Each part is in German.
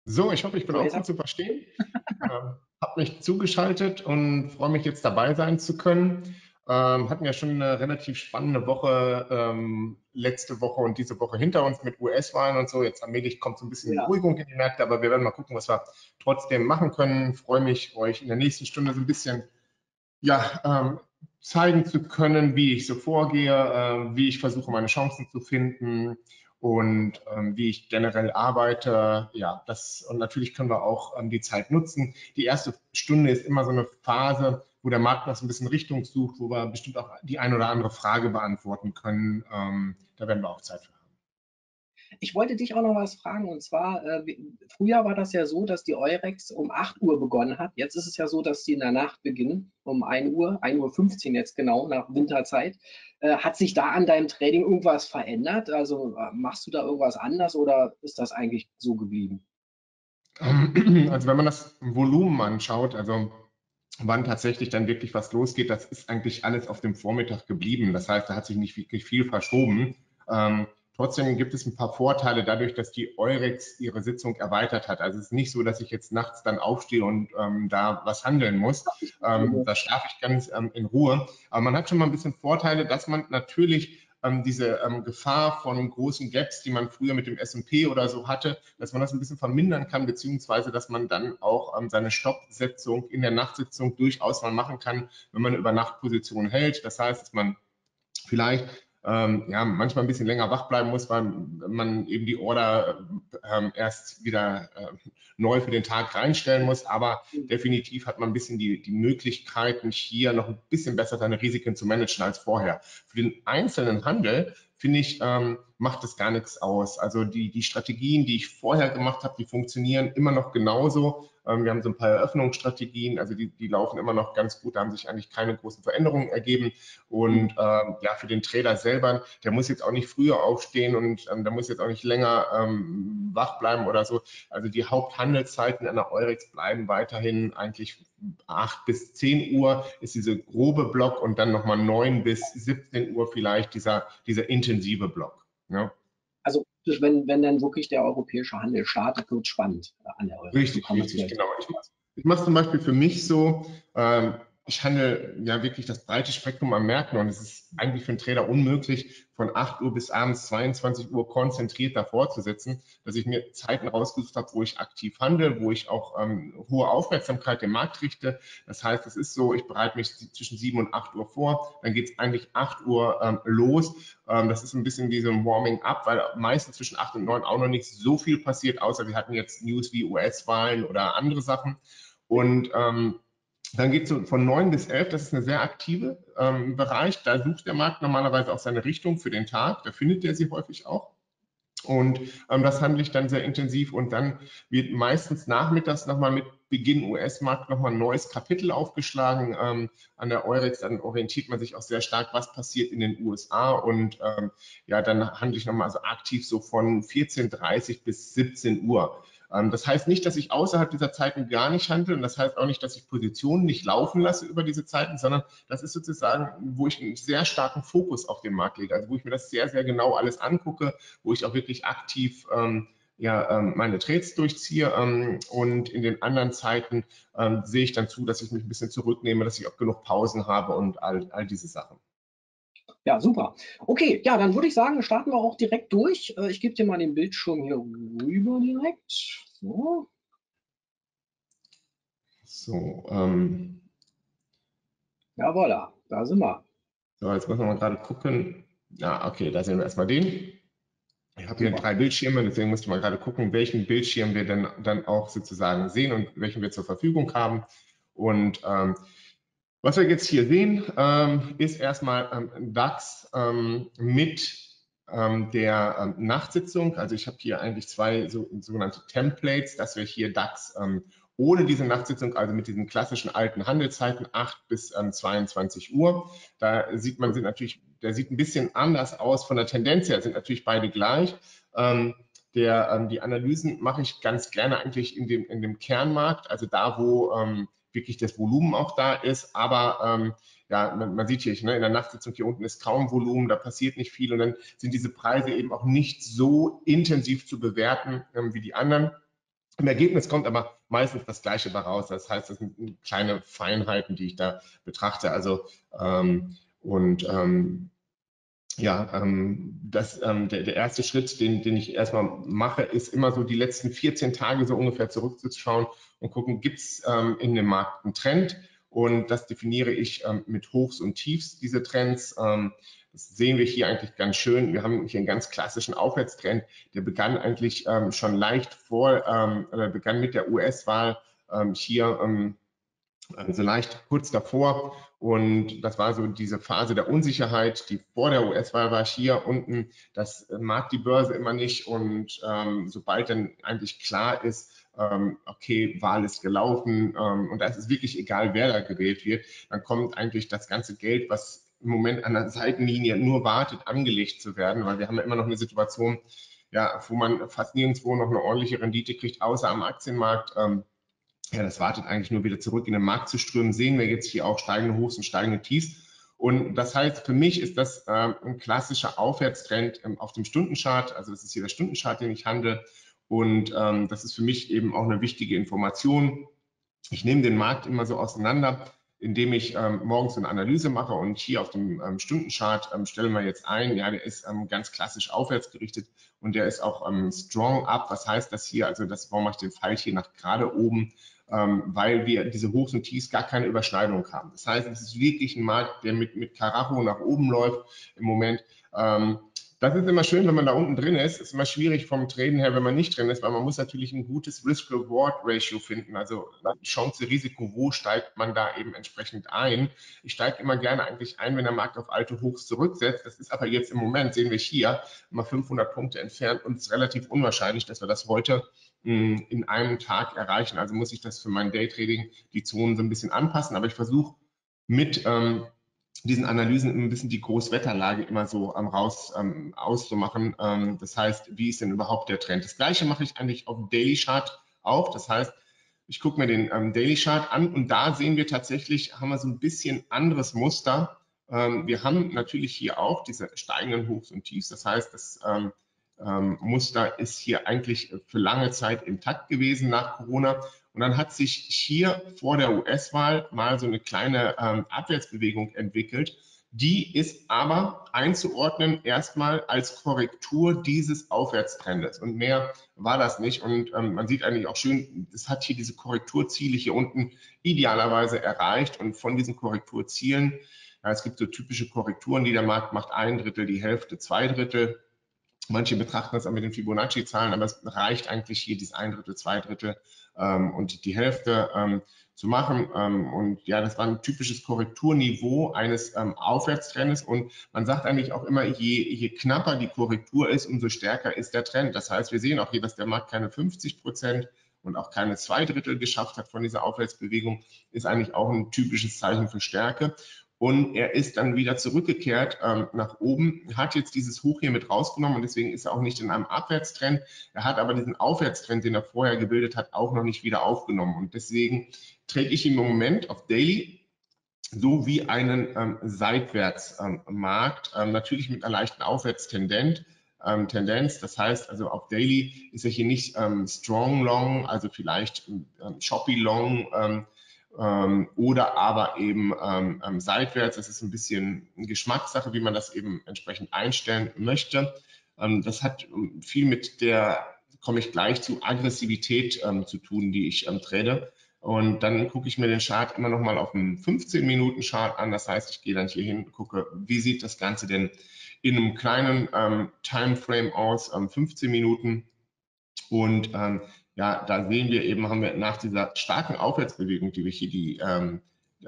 So, ich hoffe, ich bin So, auch jetzt gut hab, zu verstehen. Habe mich zugeschaltet und freue mich jetzt dabei sein zu können. Hatten ja schon eine relativ spannende Woche letzte Woche und diese Woche hinter uns mit US-Wahlen und so. Jetzt allmählich kommt so ein bisschen ja. Beruhigung in die Märkte, aber wir werden mal gucken, was wir trotzdem machen können. Freue mich, euch in der nächsten Stunde so ein bisschen ja, zeigen zu können, wie ich so vorgehe, wie ich versuche, meine Chancen zu finden und wie ich generell arbeite. Ja, das und natürlich können wir auch die Zeit nutzen. Die erste Stunde ist immer so eine Phase, wo der Markt noch so ein bisschen Richtung sucht, wo wir bestimmt auch die ein oder andere Frage beantworten können. Da werden wir auch Zeit für haben. Ich wollte dich auch noch was fragen, und zwar, früher war das ja so, dass die Eurex um 8 Uhr begonnen hat. Jetzt ist es ja so, dass die in der Nacht beginnen, um 1 Uhr, 1:15 Uhr jetzt genau, nach Winterzeit. Hat sich da an deinem Trading irgendwas verändert? Also machst du da irgendwas anders oder ist das eigentlich so geblieben? Also wenn man das Volumen anschaut, also wann tatsächlich dann wirklich was losgeht, das ist eigentlich alles auf dem Vormittag geblieben. Das heißt, da hat sich nicht wirklich viel verschoben. Trotzdem gibt es ein paar Vorteile dadurch, dass die Eurex ihre Sitzung erweitert hat. Also es ist nicht so, dass ich jetzt nachts dann aufstehe und da was handeln muss. Da schlafe ich ganz in Ruhe. Aber man hat schon mal ein bisschen Vorteile, dass man natürlich diese Gefahr von großen Gaps, die man früher mit dem S&P oder so hatte, dass man das ein bisschen vermindern kann, beziehungsweise dass man dann auch seine Stoppsetzung in der Nachtsitzung durchaus mal machen kann, wenn man über Nachtpositionen hält. Das heißt, dass man vielleicht ja, manchmal ein bisschen länger wach bleiben muss, weil man eben die Order erst wieder neu für den Tag reinstellen muss. Aber definitiv hat man ein bisschen die Möglichkeiten, hier noch ein bisschen besser seine Risiken zu managen als vorher. Für den einzelnen Handel, finde ich, macht das gar nichts aus. Also die Strategien, die ich vorher gemacht habe, die funktionieren immer noch genauso. Wir haben so ein paar Eröffnungsstrategien, also die laufen immer noch ganz gut, da haben sich eigentlich keine großen Veränderungen ergeben. Und ja, für den Trader selber, der muss jetzt auch nicht früher aufstehen und der muss jetzt auch nicht länger wach bleiben oder so. Also die Haupthandelszeiten an der Eurex bleiben weiterhin eigentlich 8 bis 10 Uhr ist diese grobe Block und dann nochmal 9 bis 17 Uhr vielleicht dieser intensive Block. Ja. Also wenn dann wirklich der europäische Handel startet, wird es spannend an der Eurex. So Richtig, kann man es richtig, vielleicht genau. zusammenfassen. Ich mache zum Beispiel für mich so, ich handle ja wirklich das breite Spektrum an Märkten und es ist eigentlich für einen Trader unmöglich, von 8 Uhr bis abends 22 Uhr konzentriert davor zu sitzen, dass ich mir Zeiten rausgesucht habe, wo ich aktiv handle, wo ich auch hohe Aufmerksamkeit dem Markt richte. Das heißt, es ist so, ich bereite mich zwischen 7 und 8 Uhr vor, dann geht es eigentlich 8 Uhr los. Das ist ein bisschen wie so ein Warming-up, weil meistens zwischen 8 und 9 auch noch nicht so viel passiert, außer wir hatten jetzt News wie US-Wahlen oder andere Sachen. Und dann geht es von 9 bis 11, das ist eine sehr aktive Bereich. Da sucht der Markt normalerweise auch seine Richtung für den Tag. Da findet er sie häufig auch. Und das handle ich dann sehr intensiv und dann wird meistens nachmittags nochmal mit Beginn US-Markt nochmal ein neues Kapitel aufgeschlagen an der Eurex. Dann orientiert man sich auch sehr stark, was passiert in den USA und ja, dann handle ich nochmal also aktiv so von 14:30 bis 17 Uhr. Das heißt nicht, dass ich außerhalb dieser Zeiten gar nicht handle und das heißt auch nicht, dass ich Positionen nicht laufen lasse über diese Zeiten, sondern das ist sozusagen, wo ich einen sehr starken Fokus auf den Markt lege, also wo ich mir das sehr, sehr genau alles angucke, wo ich auch wirklich aktiv ja, meine Trades durchziehe und in den anderen Zeiten sehe ich dann zu, dass ich mich ein bisschen zurücknehme, dass ich auch genug Pausen habe und all diese Sachen. Ja, super. Okay, ja, dann würde ich sagen, starten wir auch direkt durch. Ich gebe dir mal den Bildschirm hier rüber direkt. So. So, Ja, voilà, da sind wir. so, jetzt müssen wir mal gerade gucken. Ja, okay, da sehen wir erstmal den. Ich habe hier Super. 3 Bildschirme, deswegen musste man gerade gucken, welchen Bildschirm wir denn dann auch sozusagen sehen und welchen wir zur Verfügung haben. Und was wir jetzt hier sehen, ist erstmal DAX mit der Nachtsitzung. Also ich habe hier eigentlich zwei sogenannte Templates, dass wir hier DAX ohne diese Nachtsitzung, also mit diesen klassischen alten Handelszeiten 8 bis 22 Uhr. Da sieht man, der sieht ein bisschen anders aus. Von der Tendenz her sind natürlich beide gleich. Die Analysen mache ich ganz gerne eigentlich in dem Kernmarkt, also da, wo wirklich das Volumen auch da ist. Aber ja, man sieht hier, ne, in der Nachtsitzung hier unten ist kaum Volumen, da passiert nicht viel und dann sind diese Preise eben auch nicht so intensiv zu bewerten wie die anderen. Im Ergebnis kommt aber meistens das Gleiche dabei raus. Das heißt, das sind kleine Feinheiten, die ich da betrachte. Also und ja, der erste Schritt, den ich erstmal mache, ist immer so die letzten 14 Tage so ungefähr zurückzuschauen und gucken, gibt es in dem Markt einen Trend? Und das definiere ich mit Hochs und Tiefs, diese Trends. Das sehen wir hier eigentlich ganz schön. Wir haben hier einen ganz klassischen Aufwärtstrend, der begann eigentlich schon leicht begann mit der US-Wahl hier also leicht kurz davor. Und das war so diese Phase der Unsicherheit, die vor der US-Wahl war hier unten. Das mag die Börse immer nicht. Und sobald dann eigentlich klar ist, okay, Wahl ist gelaufen und da ist es wirklich egal, wer da gewählt wird, dann kommt eigentlich das ganze Geld, was im Moment an der Seitenlinie nur wartet, angelegt zu werden, weil wir haben ja immer noch eine Situation, ja, wo man fast nirgendwo noch eine ordentliche Rendite kriegt, außer am Aktienmarkt. Ja, das wartet eigentlich nur wieder zurück in den Markt zu strömen. Sehen wir jetzt hier auch steigende Hochs und steigende Tiefs. Und das heißt, für mich ist das ein klassischer Aufwärtstrend auf dem Stundenchart. Also das ist hier der Stundenchart, den ich handle. Und das ist für mich eben auch eine wichtige Information. Ich nehme den Markt immer so auseinander, indem ich morgens eine Analyse mache und hier auf dem Stundenchart stellen wir jetzt ein, ja, der ist ganz klassisch aufwärts gerichtet und der ist auch strong up. Was heißt das hier? Also warum mache ich den Pfeil hier nach gerade oben? Weil wir diese Hochs und Tiefs gar keine Überschneidung haben. Das heißt, es ist wirklich ein Markt, der mit Karacho nach oben läuft im Moment. Das ist immer schön, wenn man da unten drin ist. Ist immer schwierig vom Traden her, wenn man nicht drin ist, weil man muss natürlich ein gutes Risk-Reward-Ratio finden. Also Chance, Risiko, wo steigt man da eben entsprechend ein? Ich steige immer gerne eigentlich ein, wenn der Markt auf alte Hochs zurücksetzt. Das ist aber jetzt im Moment, sehen wir hier, mal 500 Punkte entfernt und es ist relativ unwahrscheinlich, dass wir das heute in einem Tag erreichen. Also muss ich das für mein Daytrading die Zonen so ein bisschen anpassen. Aber ich versuche mit diesen Analysen ein bisschen die Großwetterlage immer so auszumachen. Das heißt, wie ist denn überhaupt der Trend? Das Gleiche mache ich eigentlich auf dem Daily Chart auch. Das heißt, ich gucke mir den Daily Chart an und da sehen wir tatsächlich, haben wir so ein bisschen anderes Muster. Wir haben natürlich hier auch diese steigenden Hochs und Tiefs. Das heißt, das Muster ist hier eigentlich für lange Zeit intakt gewesen nach Corona. Und dann hat sich hier vor der US-Wahl mal so eine kleine Abwärtsbewegung entwickelt. Die ist aber einzuordnen erstmal als Korrektur dieses Aufwärtstrendes. Und mehr war das nicht. Und man sieht eigentlich auch schön, es hat hier diese Korrekturziele hier unten idealerweise erreicht. Und von diesen Korrekturzielen, ja, es gibt so typische Korrekturen, die der Markt macht, ein Drittel, die Hälfte, zwei Drittel. Manche betrachten das auch mit den Fibonacci-Zahlen, aber es reicht eigentlich hier dieses ein Drittel, zwei Drittel und die Hälfte zu machen. Und ja, das war ein typisches Korrekturniveau eines Aufwärtstrendes. Und man sagt eigentlich auch immer, je knapper die Korrektur ist, umso stärker ist der Trend. Das heißt, wir sehen auch hier, dass der Markt keine 50% und auch keine zwei Drittel geschafft hat von dieser Aufwärtsbewegung, ist eigentlich auch ein typisches Zeichen für Stärke. Und er ist dann wieder zurückgekehrt nach oben, hat jetzt dieses Hoch hier mit rausgenommen und deswegen ist er auch nicht in einem Abwärtstrend. Er hat aber diesen Aufwärtstrend, den er vorher gebildet hat, auch noch nicht wieder aufgenommen. Und deswegen trade ich ihn im Moment auf Daily so wie einen Seitwärtsmarkt, natürlich mit einer leichten Aufwärtstendenz. Das heißt, also auf Daily ist er hier nicht strong long, also vielleicht choppy long, oder aber eben seitwärts. Das ist ein bisschen eine Geschmackssache, wie man das eben entsprechend einstellen möchte. Das hat viel mit der, komme ich gleich zu, Aggressivität zu tun, die ich trade. Und dann gucke ich mir den Chart immer noch mal auf einem 15-Minuten-Chart an. Das heißt, ich gehe dann hier hin, gucke, wie sieht das Ganze denn in einem kleinen Timeframe aus, 15 Minuten. Und ja, da sehen wir eben, haben wir nach dieser starken Aufwärtsbewegung, die wir hier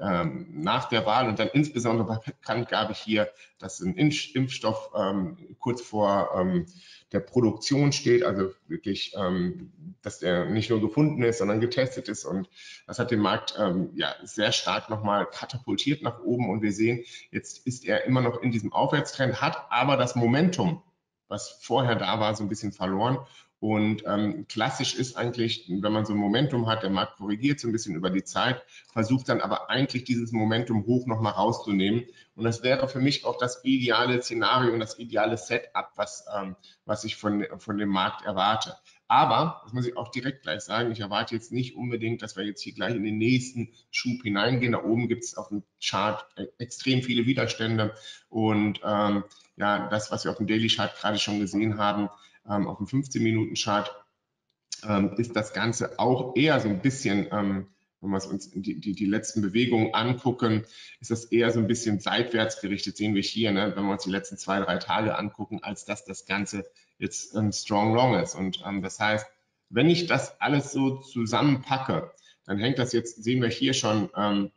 nach der Wahl und dann insbesondere bei Bekanntgabe hier, dass ein Impfstoff kurz vor der Produktion steht, also wirklich, dass der nicht nur gefunden ist, sondern getestet ist. Und das hat den Markt ja sehr stark nochmal katapultiert nach oben. Und wir sehen, jetzt ist er immer noch in diesem Aufwärtstrend, hat aber das Momentum, was vorher da war, so ein bisschen verloren. Und klassisch ist eigentlich, wenn man so ein Momentum hat, der Markt korrigiert so ein bisschen über die Zeit, versucht dann aber eigentlich dieses Momentum hoch nochmal rauszunehmen. Und das wäre für mich auch das ideale Szenario und das ideale Setup, was ich von dem Markt erwarte. Aber, das muss ich auch direkt gleich sagen, ich erwarte jetzt nicht unbedingt, dass wir jetzt hier gleich in den nächsten Schub hineingehen. Da oben gibt es auf dem Chart extrem viele Widerstände. Und ja, das, was wir auf dem Daily Chart gerade schon gesehen haben, auf dem 15-Minuten-Chart, ist das Ganze auch eher so ein bisschen, wenn wir uns die letzten Bewegungen angucken, ist das eher so ein bisschen seitwärts gerichtet, sehen wir hier, ne, wenn wir uns die letzten 2, 3 Tage angucken, als dass das Ganze jetzt strong long ist. Und das heißt, wenn ich das alles so zusammenpacke, dann hängt das jetzt, sehen wir hier schon,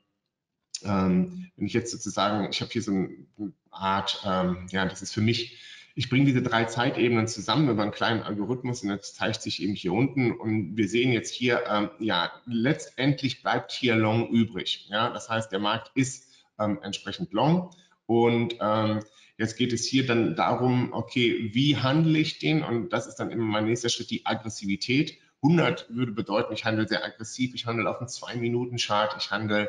wenn ich jetzt sozusagen, ich habe hier so eine Art, ja, das ist für mich, ich bringe diese 3 Zeitebenen zusammen über einen kleinen Algorithmus und das zeigt sich eben hier unten und wir sehen jetzt hier, ja, letztendlich bleibt hier Long übrig. Ja, das heißt, der Markt ist entsprechend Long und jetzt geht es hier dann darum, okay, wie handle ich den? Und das ist dann immer mein nächster Schritt, die Aggressivität. 100 würde bedeuten, ich handle sehr aggressiv, ich handle auf einen 2-Minuten-Chart, ich handle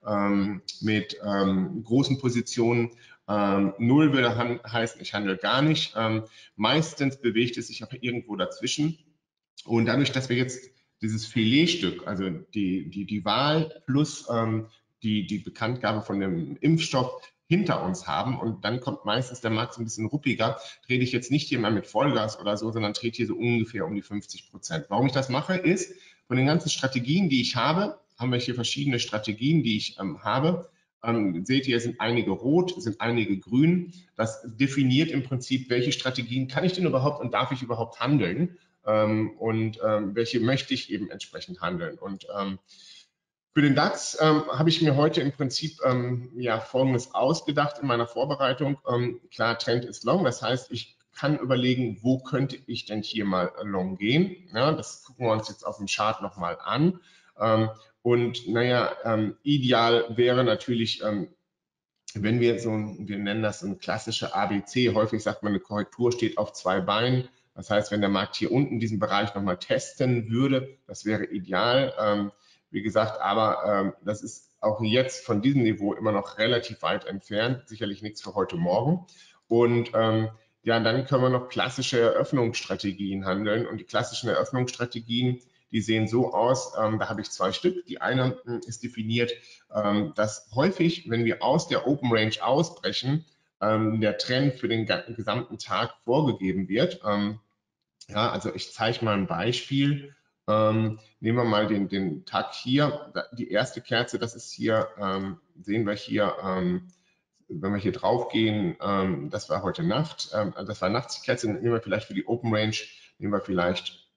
mit großen Positionen. 0 würde heißen, ich handle gar nicht. Meistens bewegt es sich auch irgendwo dazwischen. Und dadurch, dass wir jetzt dieses Filetstück, also die Wahl plus die Bekanntgabe von dem Impfstoff hinter uns haben und dann kommt meistens der Markt so ein bisschen ruppiger, trete ich jetzt nicht hier mal mit Vollgas oder so, sondern trete hier so ungefähr um die 50%. Warum ich das mache, ist, von den ganzen Strategien, die ich habe, haben wir hier verschiedene Strategien, die ich habe. Seht ihr, sind einige rot, sind einige grün. Das definiert im Prinzip, welche Strategien kann ich denn überhaupt und darf ich überhaupt handeln und welche möchte ich eben entsprechend handeln. Und für den DAX habe ich mir heute im Prinzip ja, Folgendes ausgedacht in meiner Vorbereitung. Klar, Trend ist long, das heißt, ich kann überlegen, wo könnte ich denn hier mal long gehen. Ja, das gucken wir uns jetzt auf dem Chart nochmal an. Und naja, ideal wäre natürlich, wenn wir so, wir nennen das ein klassische ABC, häufig sagt man, eine Korrektur steht auf 2 Beinen. Das heißt, wenn der Markt hier unten diesen Bereich nochmal testen würde, das wäre ideal. Wie gesagt, aber das ist auch jetzt von diesem Niveau immer noch relativ weit entfernt, sicherlich nichts für heute Morgen. Und ja, dann können wir noch klassische Eröffnungsstrategien handeln. Und die klassischen Eröffnungsstrategien, die sehen so aus, da habe ich 2 Stück. Die eine ist definiert, dass häufig, wenn wir aus der Open Range ausbrechen, der Trend für den gesamten Tag vorgegeben wird. Ja, also ich zeige mal ein Beispiel. Nehmen wir mal den Tag hier. Die erste Kerze, das ist hier, sehen wir hier, wenn wir hier drauf gehen, das war heute Nacht, das war nachts die Kerze, nehmen wir vielleicht für die Open Range, nehmen wir vielleicht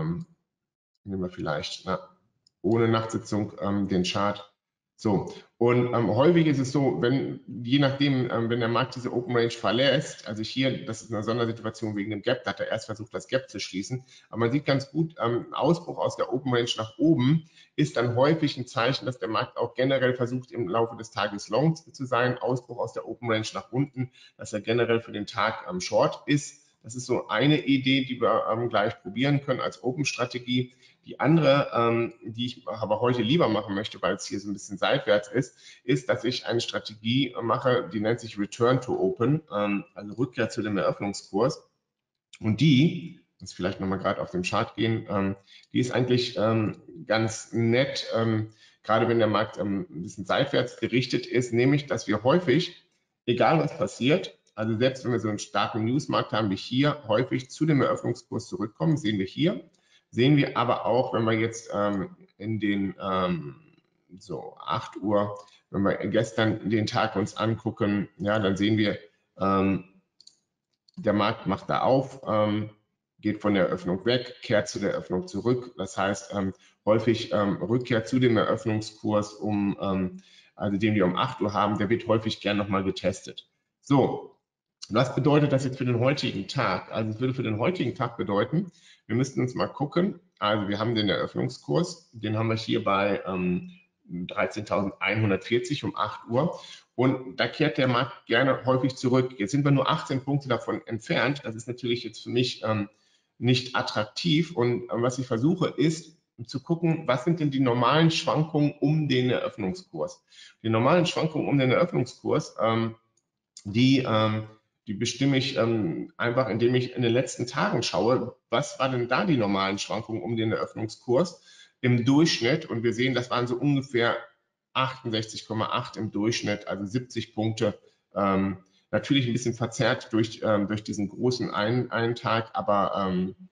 ohne Nachtsitzung den Chart. So, und häufig ist es so, wenn, je nachdem, wenn der Markt diese Open Range verlässt, also hier, das ist eine Sondersituation wegen dem Gap, da hat er erst versucht, das Gap zu schließen, aber man sieht ganz gut, Ausbruch aus der Open Range nach oben ist dann häufig ein Zeichen, dass der Markt auch generell versucht, im Laufe des Tages long zu sein, Ausbruch aus der Open Range nach unten, dass er generell für den Tag short ist. Das ist so eine Idee, die wir gleich probieren können als Open-Strategie. Die andere, die ich aber heute lieber machen möchte, weil es hier so ein bisschen seitwärts ist, dass ich eine Strategie mache, die nennt sich Return to Open, also Rückkehr zu dem Eröffnungskurs. Und die, jetzt vielleicht nochmal gerade auf den Chart gehen, die ist eigentlich ganz nett, gerade wenn der Markt ein bisschen seitwärts gerichtet ist, nämlich, dass wir häufig, egal was passiert, also selbst wenn wir so einen starken Newsmarkt haben wie hier, häufig zu dem Eröffnungskurs zurückkommen, sehen wir hier. Sehen wir aber auch, wenn wir jetzt in den so 8 Uhr, wenn wir gestern den Tag uns angucken, ja, dann sehen wir, der Markt macht da auf, geht von der Eröffnung weg, kehrt zu der Eröffnung zurück. Das heißt, häufig Rückkehr zu dem Eröffnungskurs, also den wir um 8 Uhr haben, der wird häufig gern nochmal getestet. So, was bedeutet das jetzt für den heutigen Tag? Also es würde für den heutigen Tag bedeuten, wir müssten uns mal gucken, also wir haben den Eröffnungskurs, den haben wir hier bei 13.140 um 8 Uhr und da kehrt der Markt gerne häufig zurück. Jetzt sind wir nur 18 Punkte davon entfernt, das ist natürlich jetzt für mich nicht attraktiv und was ich versuche ist, zu gucken, was sind denn die normalen Schwankungen um den Eröffnungskurs. Die normalen Schwankungen um den Eröffnungskurs, die die bestimme ich einfach, indem ich in den letzten Tagen schaue, was war denn da die normalen Schwankungen um den Eröffnungskurs im Durchschnitt. Und wir sehen, das waren so ungefähr 68,8 im Durchschnitt, also 70 Punkte. Natürlich ein bisschen verzerrt durch diesen großen einen Tag, aber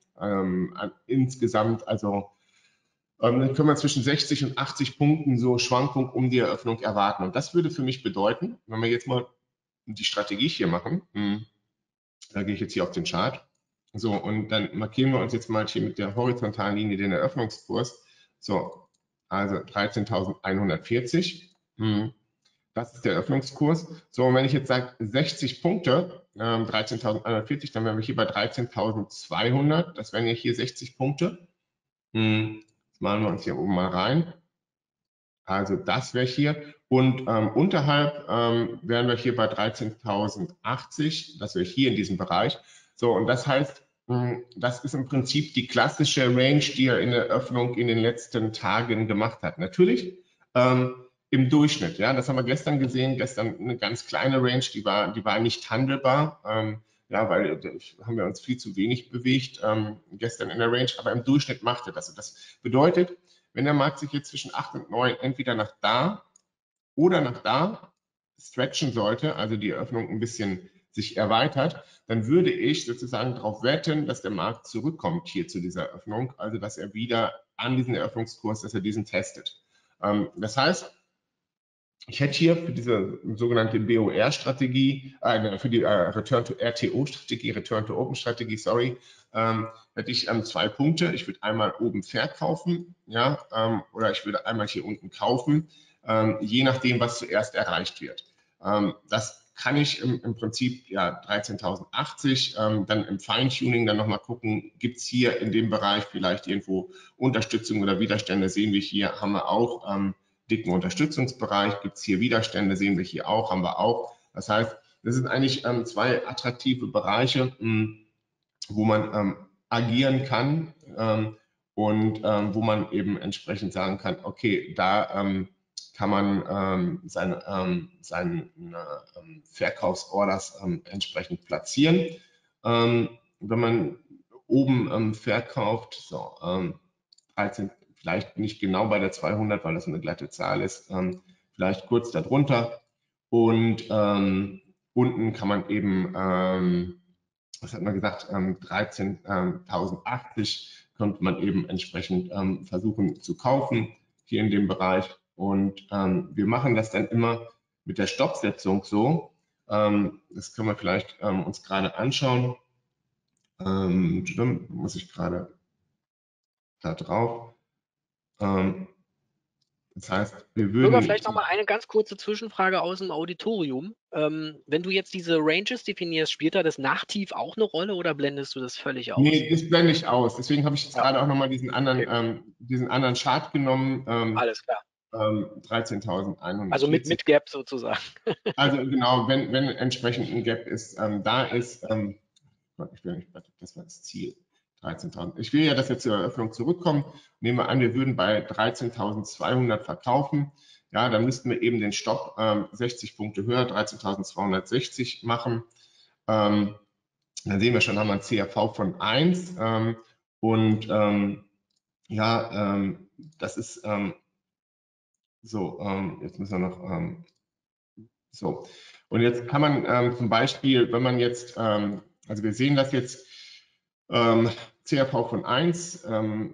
insgesamt, also dann können wir zwischen 60 und 80 Punkten so Schwankung um die Eröffnung erwarten. Und das würde für mich bedeuten, wenn wir jetzt mal die Strategie hier machen, da gehe ich jetzt hier auf den Chart, so, und dann markieren wir uns jetzt mal hier mit der horizontalen Linie den Eröffnungskurs. So, also 13.140. Das ist der Eröffnungskurs. So, und wenn ich jetzt sage 60 Punkte, 13.140, dann wären wir hier bei 13.200. Das wären ja hier 60 Punkte. Das malen wir uns hier oben mal rein. Also das wäre hier. Und unterhalb wären wir hier bei 13.080. Das wäre hier in diesem Bereich. So, und das heißt, das ist im Prinzip die klassische Range, die er in der Öffnung in den letzten Tagen gemacht hat. Natürlich im Durchschnitt, ja, das haben wir gestern gesehen, gestern eine ganz kleine Range, die war nicht handelbar, ja, weil haben wir uns viel zu wenig bewegt gestern in der Range, aber im Durchschnitt macht er das. Und das bedeutet, wenn der Markt sich jetzt zwischen 8 und 9 entweder nach da oder nach da stretchen sollte, also die Eröffnung ein bisschen sich erweitert, dann würde ich sozusagen darauf wetten, dass der Markt zurückkommt hier zu dieser Eröffnung, also dass er wieder an diesen Eröffnungskurs, dass er diesen testet. Das heißt, ich hätte hier für diese sogenannte BOR-Strategie, für die Return-to-RTO-Strategie, Return-to-Open-Strategie, sorry, hätte ich 2 Punkte. Ich würde einmal oben verkaufen, ja, oder ich würde einmal hier unten kaufen, je nachdem, was zuerst erreicht wird. Das kann ich im Prinzip, ja, 13.080, dann im Feintuning dann nochmal gucken, gibt es hier in dem Bereich vielleicht irgendwo Unterstützung oder Widerstände, sehen wir hier, haben wir auch dicken Unterstützungsbereich, gibt es hier Widerstände, sehen wir hier auch, haben wir auch. Das heißt, das sind eigentlich 2 attraktive Bereiche, wo man agieren kann und wo man eben entsprechend sagen kann, okay, da kann man seine Verkaufsorders entsprechend platzieren. Wenn man oben verkauft, so 13, vielleicht nicht genau bei der 200, weil das eine glatte Zahl ist, vielleicht kurz darunter. Und unten kann man eben, was hat man gesagt, 13.080 könnte man eben entsprechend versuchen zu kaufen, hier in dem Bereich. Und wir machen das dann immer mit der Stoppsetzung so. Das können wir vielleicht uns gerade anschauen. Muss ich gerade da drauf. Das heißt, wir würden... Vielleicht noch mal eine ganz kurze Zwischenfrage aus dem Auditorium. Wenn du jetzt diese Ranges definierst, spielt da das Nachtief auch eine Rolle oder blendest du das völlig aus? Nee, das blende ich aus. Deswegen habe ich jetzt gerade auch nochmal diesen anderen Chart genommen. Alles klar. 13.140. Also mit Gap sozusagen. Also genau, wenn entsprechend ein Gap ist, da ist, ich will nicht, das war das Ziel, 13.000. Ich will ja, dass wir zur Eröffnung zurückkommen. Nehmen wir an, wir würden bei 13.200 verkaufen. Ja, dann müssten wir eben den Stopp 60 Punkte höher, 13.260 machen. Dann sehen wir schon, haben wir ein CRV von 1 und ja, das ist so, jetzt müssen wir noch so. Und jetzt kann man zum Beispiel, wenn man jetzt, also wir sehen das jetzt, CRV von 1,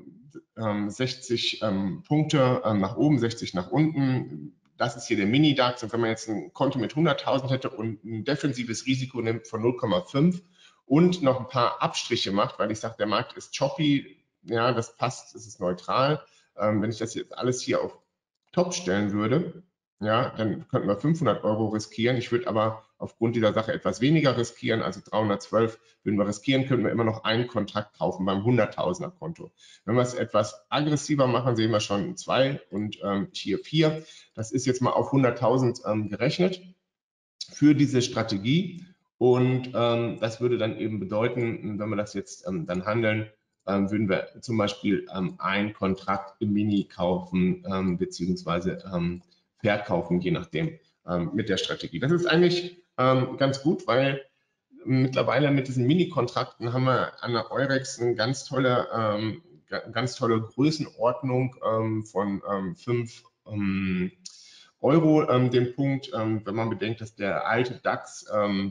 60 Punkte nach oben, 60 nach unten. Das ist hier der Mini-DAX. Und wenn man jetzt ein Konto mit 100.000 hätte und ein defensives Risiko nimmt von 0,5 und noch ein paar Abstriche macht, weil ich sage, der Markt ist choppy, ja, das passt, das ist neutral. Wenn ich das jetzt alles hier auf Top stellen würde, ja, dann könnten wir 500 € riskieren. Ich würde aber aufgrund dieser Sache etwas weniger riskieren, also 312 würden wir riskieren, könnten wir immer noch einen Kontrakt kaufen beim 100.000er Konto. Wenn wir es etwas aggressiver machen, sehen wir schon 2 und hier 4. Das ist jetzt mal auf 100.000 gerechnet für diese Strategie. Und das würde dann eben bedeuten, wenn wir das jetzt dann handeln, würden wir zum Beispiel einen Kontrakt im Mini kaufen beziehungsweise verkaufen, je nachdem mit der Strategie. Das ist eigentlich ganz gut, weil mittlerweile mit diesen Mini-Kontrakten haben wir an der Eurex eine ganz tolle Größenordnung von 5 Euro den Punkt, wenn man bedenkt, dass der alte DAX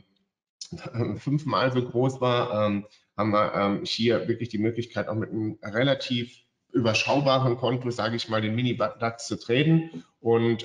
5-mal so groß war, haben wir hier wirklich die Möglichkeit, auch mit einem relativ überschaubaren Konto, sage ich mal, den Mini-DAX zu traden. Und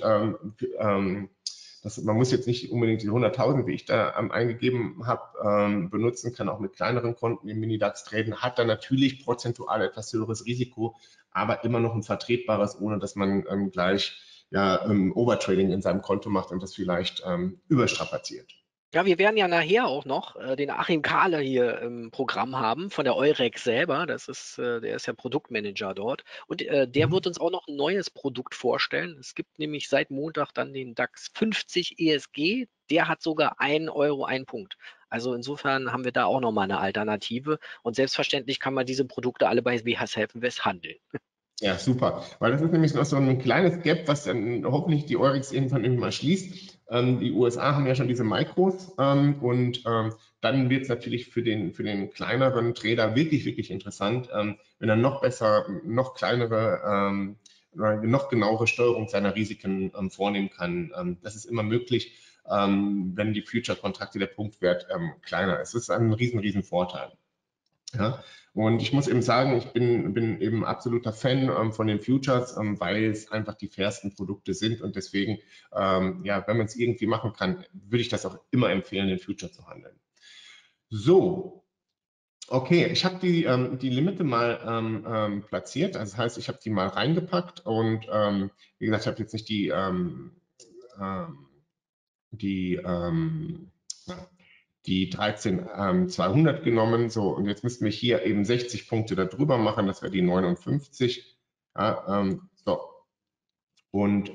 man muss jetzt nicht unbedingt die 100.000, wie ich da eingegeben habe, benutzen, kann auch mit kleineren Konten den Mini-DAX traden, hat dann natürlich prozentual etwas höheres Risiko, aber immer noch ein vertretbares, ohne dass man gleich Overtrading in seinem Konto macht und das vielleicht überstrapaziert. Ja, wir werden ja nachher auch noch den Achim Kahle hier im Programm haben von der Eurex selber. Der ist ja Produktmanager dort. Und der wird uns auch noch ein neues Produkt vorstellen. Es gibt nämlich seit Montag dann den DAX 50 ESG. Der hat sogar 1 Euro, 1 Punkt. Also insofern haben wir da auch nochmal eine Alternative. Und selbstverständlich kann man diese Produkte alle bei WH Invest handeln. Ja, super. Weil das ist nämlich noch so ein kleines Gap, was dann hoffentlich die Eurex irgendwann mal schließt. Die USA haben ja schon diese Micros und dann wird es natürlich für den kleineren Trader wirklich, wirklich interessant, wenn er noch besser, noch kleinere, noch genauere Steuerung seiner Risiken vornehmen kann. Das ist immer möglich, wenn die Future-Kontrakte, der Punktwert kleiner ist. Das ist ein riesen Vorteil. Ja, und ich muss eben sagen, ich bin eben absoluter Fan von den Futures, weil es einfach die fairsten Produkte sind und deswegen, ja, wenn man es irgendwie machen kann, würde ich das auch immer empfehlen, den Future zu handeln. So, okay, ich habe die Limite mal platziert, also das heißt, ich habe die mal reingepackt und wie gesagt, ich habe jetzt nicht die 13.200 genommen, so, und jetzt müssten wir hier eben 60 Punkte darüber machen, das wäre die 59. Ja, so. Und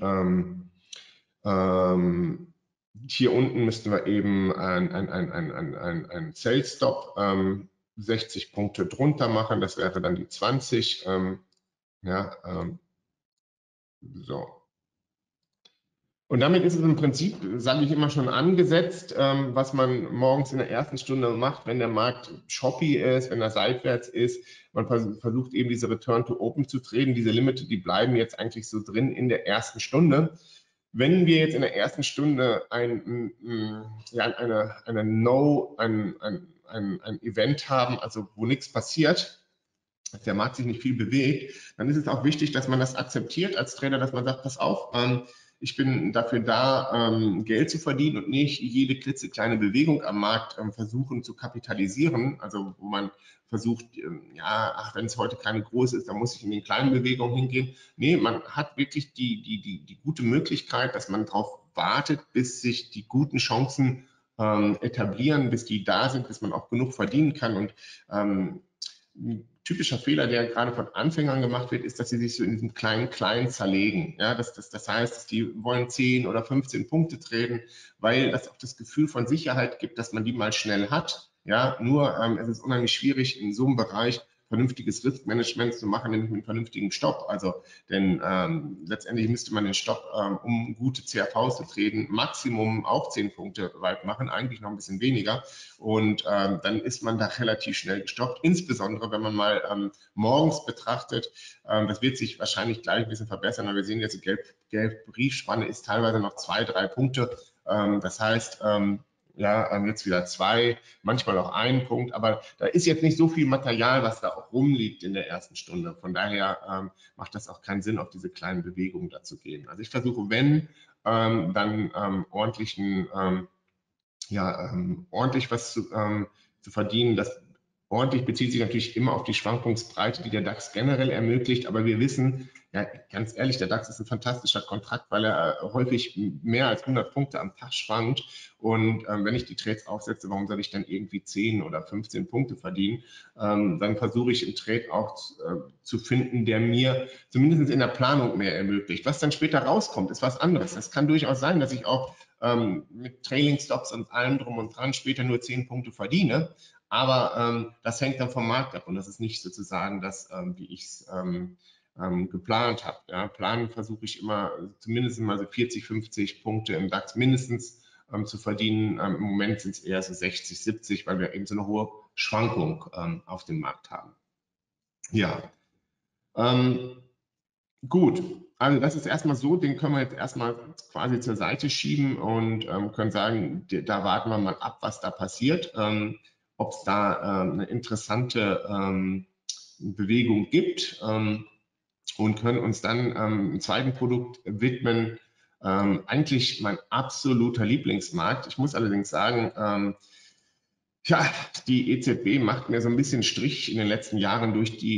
hier unten müssten wir eben ein Sales Stop 60 Punkte drunter machen, das wäre dann die 20. Ja, so. Und damit ist es im Prinzip, sage ich immer, schon angesetzt, was man morgens in der ersten Stunde macht, wenn der Markt choppy ist, wenn er seitwärts ist. Man versucht eben diese Return to Open zu traden. Diese Limite, die bleiben jetzt eigentlich so drin in der ersten Stunde. Wenn wir jetzt in der ersten Stunde ein Event haben, also wo nichts passiert, dass der Markt sich nicht viel bewegt, dann ist es auch wichtig, dass man das akzeptiert als Trader, dass man sagt, pass auf, ich bin dafür da, Geld zu verdienen und nicht jede klitzekleine Bewegung am Markt versuchen zu kapitalisieren. Also wo man versucht, ja, ach, wenn es heute keine große ist, dann muss ich in den kleinen Bewegungen hingehen. Nee, man hat wirklich die gute Möglichkeit, dass man darauf wartet, bis sich die guten Chancen etablieren, bis die da sind, bis man auch genug verdienen kann. Und ein typischer Fehler, der gerade von Anfängern gemacht wird, ist, dass sie sich so in diesem kleinen zerlegen. Ja, das heißt, dass die wollen 10 oder 15 Punkte traden, weil das auch das Gefühl von Sicherheit gibt, dass man die mal schnell hat. Ja, nur es ist unheimlich schwierig, in so einem Bereich vernünftiges Riskmanagement zu machen, nämlich mit einem vernünftigen Stopp. Also, denn letztendlich müsste man den Stopp, um gute CRVs zu treten, Maximum auch 10 Punkte weit machen, eigentlich noch ein bisschen weniger. Und dann ist man da relativ schnell gestoppt, insbesondere wenn man mal morgens betrachtet. Das wird sich wahrscheinlich gleich ein bisschen verbessern, aber wir sehen jetzt, die Gelb-Briefspanne ist teilweise noch 2, 3 Punkte. Das heißt, ja, jetzt wieder 2, manchmal auch 1 Punkt, aber da ist jetzt nicht so viel Material, was da auch rumliegt in der ersten Stunde. Von daher macht das auch keinen Sinn, auf diese kleinen Bewegungen da zu gehen. Also ich versuche, wenn, dann ordentlich was zu verdienen. Das ordentlich bezieht sich natürlich immer auf die Schwankungsbreite, die der DAX generell ermöglicht. Aber wir wissen, ja, ganz ehrlich, der DAX ist ein fantastischer Kontrakt, weil er häufig mehr als 100 Punkte am Tag schwankt. Und wenn ich die Trades aufsetze, warum soll ich dann irgendwie 10 oder 15 Punkte verdienen? Dann versuche ich einen Trade auch zu finden, der mir zumindest in der Planung mehr ermöglicht. Was dann später rauskommt, ist was anderes. Es kann durchaus sein, dass ich auch mit Trailing Stops und allem drum und dran später nur 10 Punkte verdiene. Aber das hängt dann vom Markt ab und das ist nicht sozusagen das, wie ich es geplant habe. Ja, planen versuche ich immer zumindest mal so 40, 50 Punkte im DAX mindestens zu verdienen. Im Moment sind es eher so 60, 70, weil wir eben so eine hohe Schwankung auf dem Markt haben. Ja, gut. Also das ist erstmal so, den können wir jetzt erstmal quasi zur Seite schieben und können sagen, da warten wir mal ab, was da passiert, ob es da eine interessante Bewegung gibt und können uns dann einem zweiten Produkt widmen. Eigentlich mein absoluter Lieblingsmarkt. Ich muss allerdings sagen, ja, die EZB macht mir so ein bisschen Strich in den letzten Jahren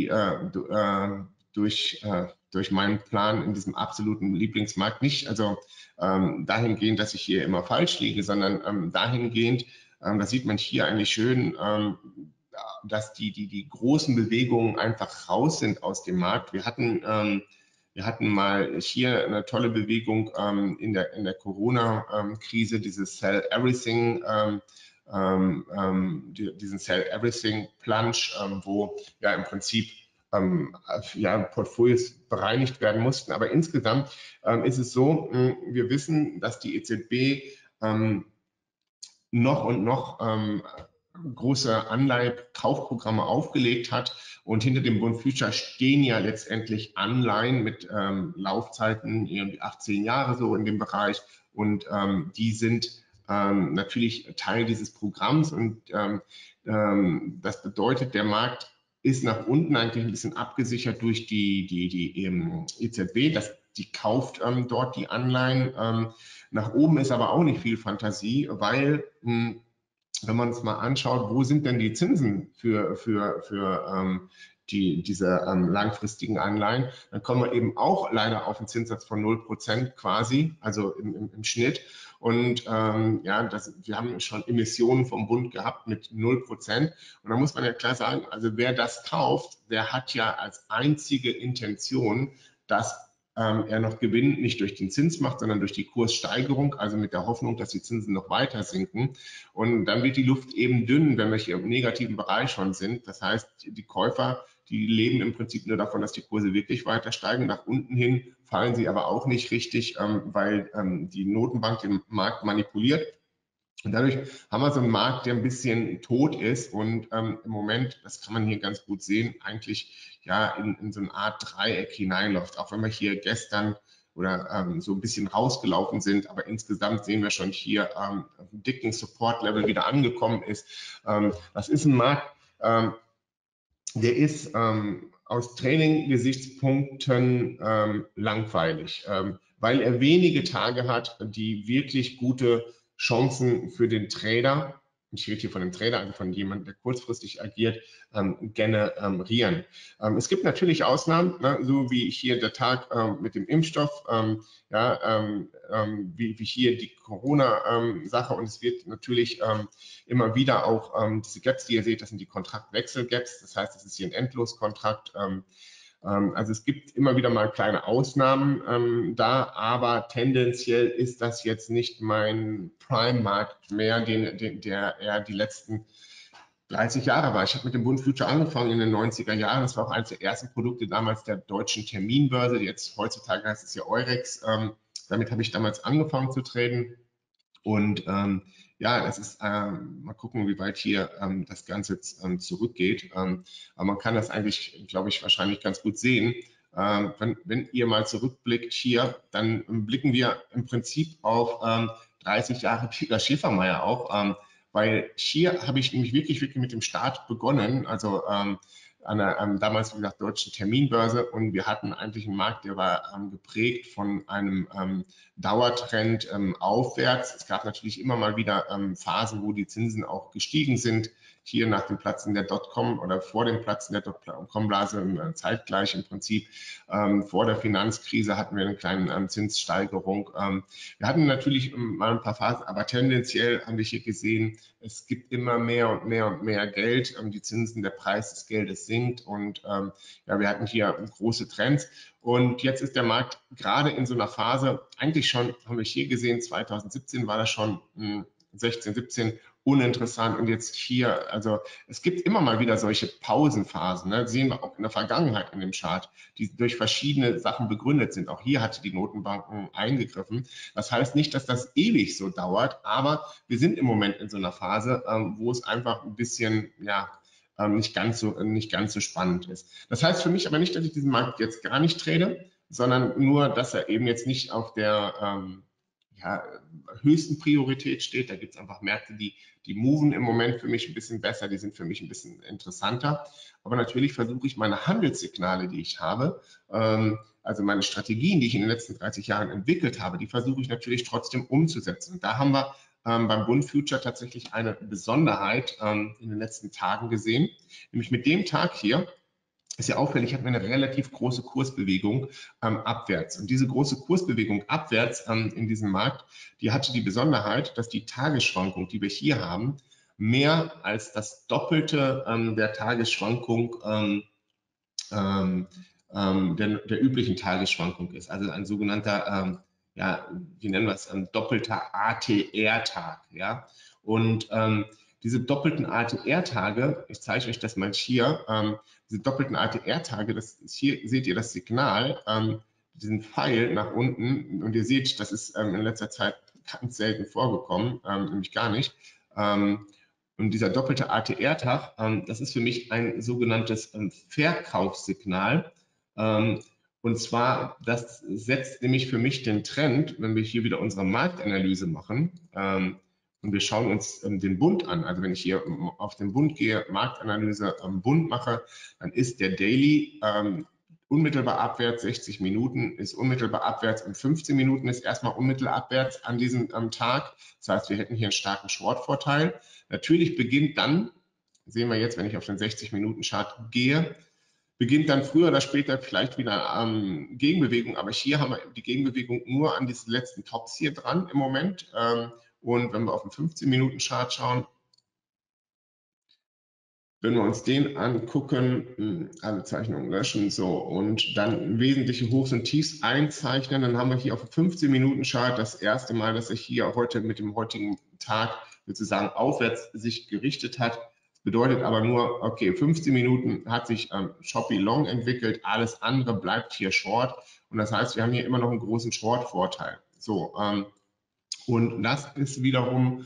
durch meinen Plan in diesem absoluten Lieblingsmarkt. Nicht also dahingehend, dass ich hier immer falsch liege, sondern dahingehend, das sieht man hier eigentlich schön, dass die großen Bewegungen einfach raus sind aus dem Markt. Wir hatten mal hier eine tolle Bewegung in der Corona-Krise, dieses Sell Everything, diesen Sell Everything Plunge, wo ja im Prinzip Portfolios bereinigt werden mussten. Aber insgesamt ist es so, wir wissen, dass die EZB noch und noch große Anleihekaufprogramme aufgelegt hat und hinter dem Bund Future stehen ja letztendlich Anleihen mit Laufzeiten irgendwie 18 Jahre so in dem Bereich und die sind natürlich Teil dieses Programms und das bedeutet, der Markt ist nach unten eigentlich ein bisschen abgesichert durch die EZB, die kauft dort die Anleihen. Nach oben ist aber auch nicht viel Fantasie, weil wenn man es mal anschaut, wo sind denn die Zinsen für diese langfristigen Anleihen, dann kommen wir eben auch leider auf einen Zinssatz von 0% quasi, also im Schnitt. Und wir haben schon Emissionen vom Bund gehabt mit 0%. Und da muss man ja klar sagen, also wer das kauft, der hat ja als einzige Intention, dass er noch Gewinn nicht durch den Zins macht, sondern durch die Kurssteigerung, also mit der Hoffnung, dass die Zinsen noch weiter sinken. Und dann wird die Luft eben dünn, wenn wir hier im negativen Bereich schon sind. Das heißt, die Käufer, die leben im Prinzip nur davon, dass die Kurse wirklich weiter steigen. Nach unten hin fallen sie aber auch nicht richtig, weil die Notenbank den Markt manipuliert. Und dadurch haben wir so einen Markt, der ein bisschen tot ist und im Moment, das kann man hier ganz gut sehen, eigentlich ja in so eine Art Dreieck hineinläuft. Auch wenn wir hier gestern oder so ein bisschen rausgelaufen sind, aber insgesamt sehen wir schon hier einen dicken Support-Level wieder angekommen ist. Das ist ein Markt, der ist aus Training-Gesichtspunkten langweilig, weil er wenige Tage hat, die wirklich gute Chancen für den Trader, ich rede hier von dem Trader, also von jemandem, der kurzfristig agiert, generieren. Es gibt natürlich Ausnahmen, ne, so wie hier der Tag mit dem Impfstoff, wie hier die Corona-Sache und es wird natürlich immer wieder auch diese Gaps, die ihr seht, das sind die Kontraktwechsel-Gaps, das heißt, das ist hier ein Endloskontrakt. Also es gibt immer wieder mal kleine Ausnahmen da, aber tendenziell ist das jetzt nicht mein Prime-Markt mehr, der eher die letzten 30 Jahre war. Ich habe mit dem Bund Future angefangen in den 90er Jahren. Das war auch eines der ersten Produkte damals der deutschen Terminbörse. Jetzt heutzutage heißt es ja Eurex. Damit habe ich damals angefangen zu traden. Und das ist, mal gucken, wie weit hier das Ganze jetzt zurückgeht. Aber man kann das eigentlich, glaube ich, wahrscheinlich ganz gut sehen. Wenn ihr mal zurückblickt hier, dann blicken wir im Prinzip auf 30 Jahre Peter Schäfermeier auch, weil hier habe ich nämlich wirklich mit dem Start begonnen, also an der damals, wie gesagt, deutschen Terminbörse und wir hatten eigentlich einen Markt, der war geprägt von einem Dauertrend aufwärts. Es gab natürlich immer mal wieder Phasen, wo die Zinsen auch gestiegen sind. Hier nach dem Platzen der Dotcom oder vor dem Platzen der Dotcom-Blase zeitgleich im Prinzip. Vor der Finanzkrise hatten wir eine kleine Zinssteigerung. Wir hatten natürlich mal ein paar Phasen, aber tendenziell haben wir hier gesehen, es gibt immer mehr und mehr und mehr Geld. Die Zinsen, der Preis des Geldes sinkt und wir hatten hier große Trends. Und jetzt ist der Markt gerade in so einer Phase, eigentlich schon, haben wir hier gesehen, 2017 war das schon 16, 17 uninteressant. Und jetzt hier, also es gibt immer mal wieder solche Pausenphasen, ne? Das sehen wir auch in der Vergangenheit in dem Chart, die durch verschiedene Sachen begründet sind. Auch hier hatte die Notenbanken eingegriffen. Das heißt nicht, dass das ewig so dauert, aber wir sind im Moment in so einer Phase, wo es einfach ein bisschen, ja, nicht ganz so spannend ist. Das heißt für mich aber nicht, dass ich diesen Markt jetzt gar nicht trade, sondern nur, dass er eben jetzt nicht auf der ja, höchsten Priorität steht. Da gibt es einfach Märkte, die moven im Moment für mich ein bisschen besser, die sind für mich ein bisschen interessanter. Aber natürlich versuche ich meine Handelssignale, die ich habe, also meine Strategien, die ich in den letzten 30 Jahren entwickelt habe, die versuche ich natürlich trotzdem umzusetzen. Und da haben wir beim Bund Future tatsächlich eine Besonderheit in den letzten Tagen gesehen, nämlich mit dem Tag hier. Ist ja auffällig, hatten wir eine relativ große Kursbewegung abwärts. Und diese große Kursbewegung abwärts in diesem Markt, die hatte die Besonderheit, dass die Tagesschwankung, die wir hier haben, mehr als das Doppelte der Tagesschwankung der üblichen Tagesschwankung ist. Also ein sogenannter, ja, wie nennen wir es, doppelter ATR-Tag. Ja? Und diese doppelten ATR-Tage, ich zeige euch das mal hier, diese doppelten ATR-Tage, hier seht ihr das Signal, diesen Pfeil nach unten, und ihr seht, das ist in letzter Zeit ganz selten vorgekommen, nämlich gar nicht. Und dieser doppelte ATR-Tag, das ist für mich ein sogenanntes Verkaufssignal. Und zwar, das setzt nämlich für mich den Trend, wenn wir hier wieder unsere Marktanalyse machen und wir schauen uns den Bund an. Also wenn ich hier auf den Bund gehe, Marktanalyse Bund mache, dann ist der Daily unmittelbar abwärts, 60 Minuten ist unmittelbar abwärts und 15 Minuten ist erstmal unmittelbar abwärts an diesem Tag. Das heißt, wir hätten hier einen starken Short-Vorteil. Natürlich beginnt dann, sehen wir jetzt, wenn ich auf den 60-Minuten-Chart gehe, beginnt dann früher oder später vielleicht wieder Gegenbewegung. Aber hier haben wir die Gegenbewegung nur an diesen letzten Tops hier dran im Moment. Und wenn wir auf den 15-Minuten-Chart schauen, wenn wir uns den angucken, alle Zeichnungen löschen, so, und dann wesentliche Hochs und Tiefs einzeichnen, dann haben wir hier auf dem 15-Minuten-Chart das erste Mal, dass sich hier heute mit dem heutigen Tag sozusagen aufwärts sich gerichtet hat. Das bedeutet aber nur, okay, 15 Minuten hat sich Choppy Long entwickelt, alles andere bleibt hier Short. Und das heißt, wir haben hier immer noch einen großen Short-Vorteil. So, und das ist wiederum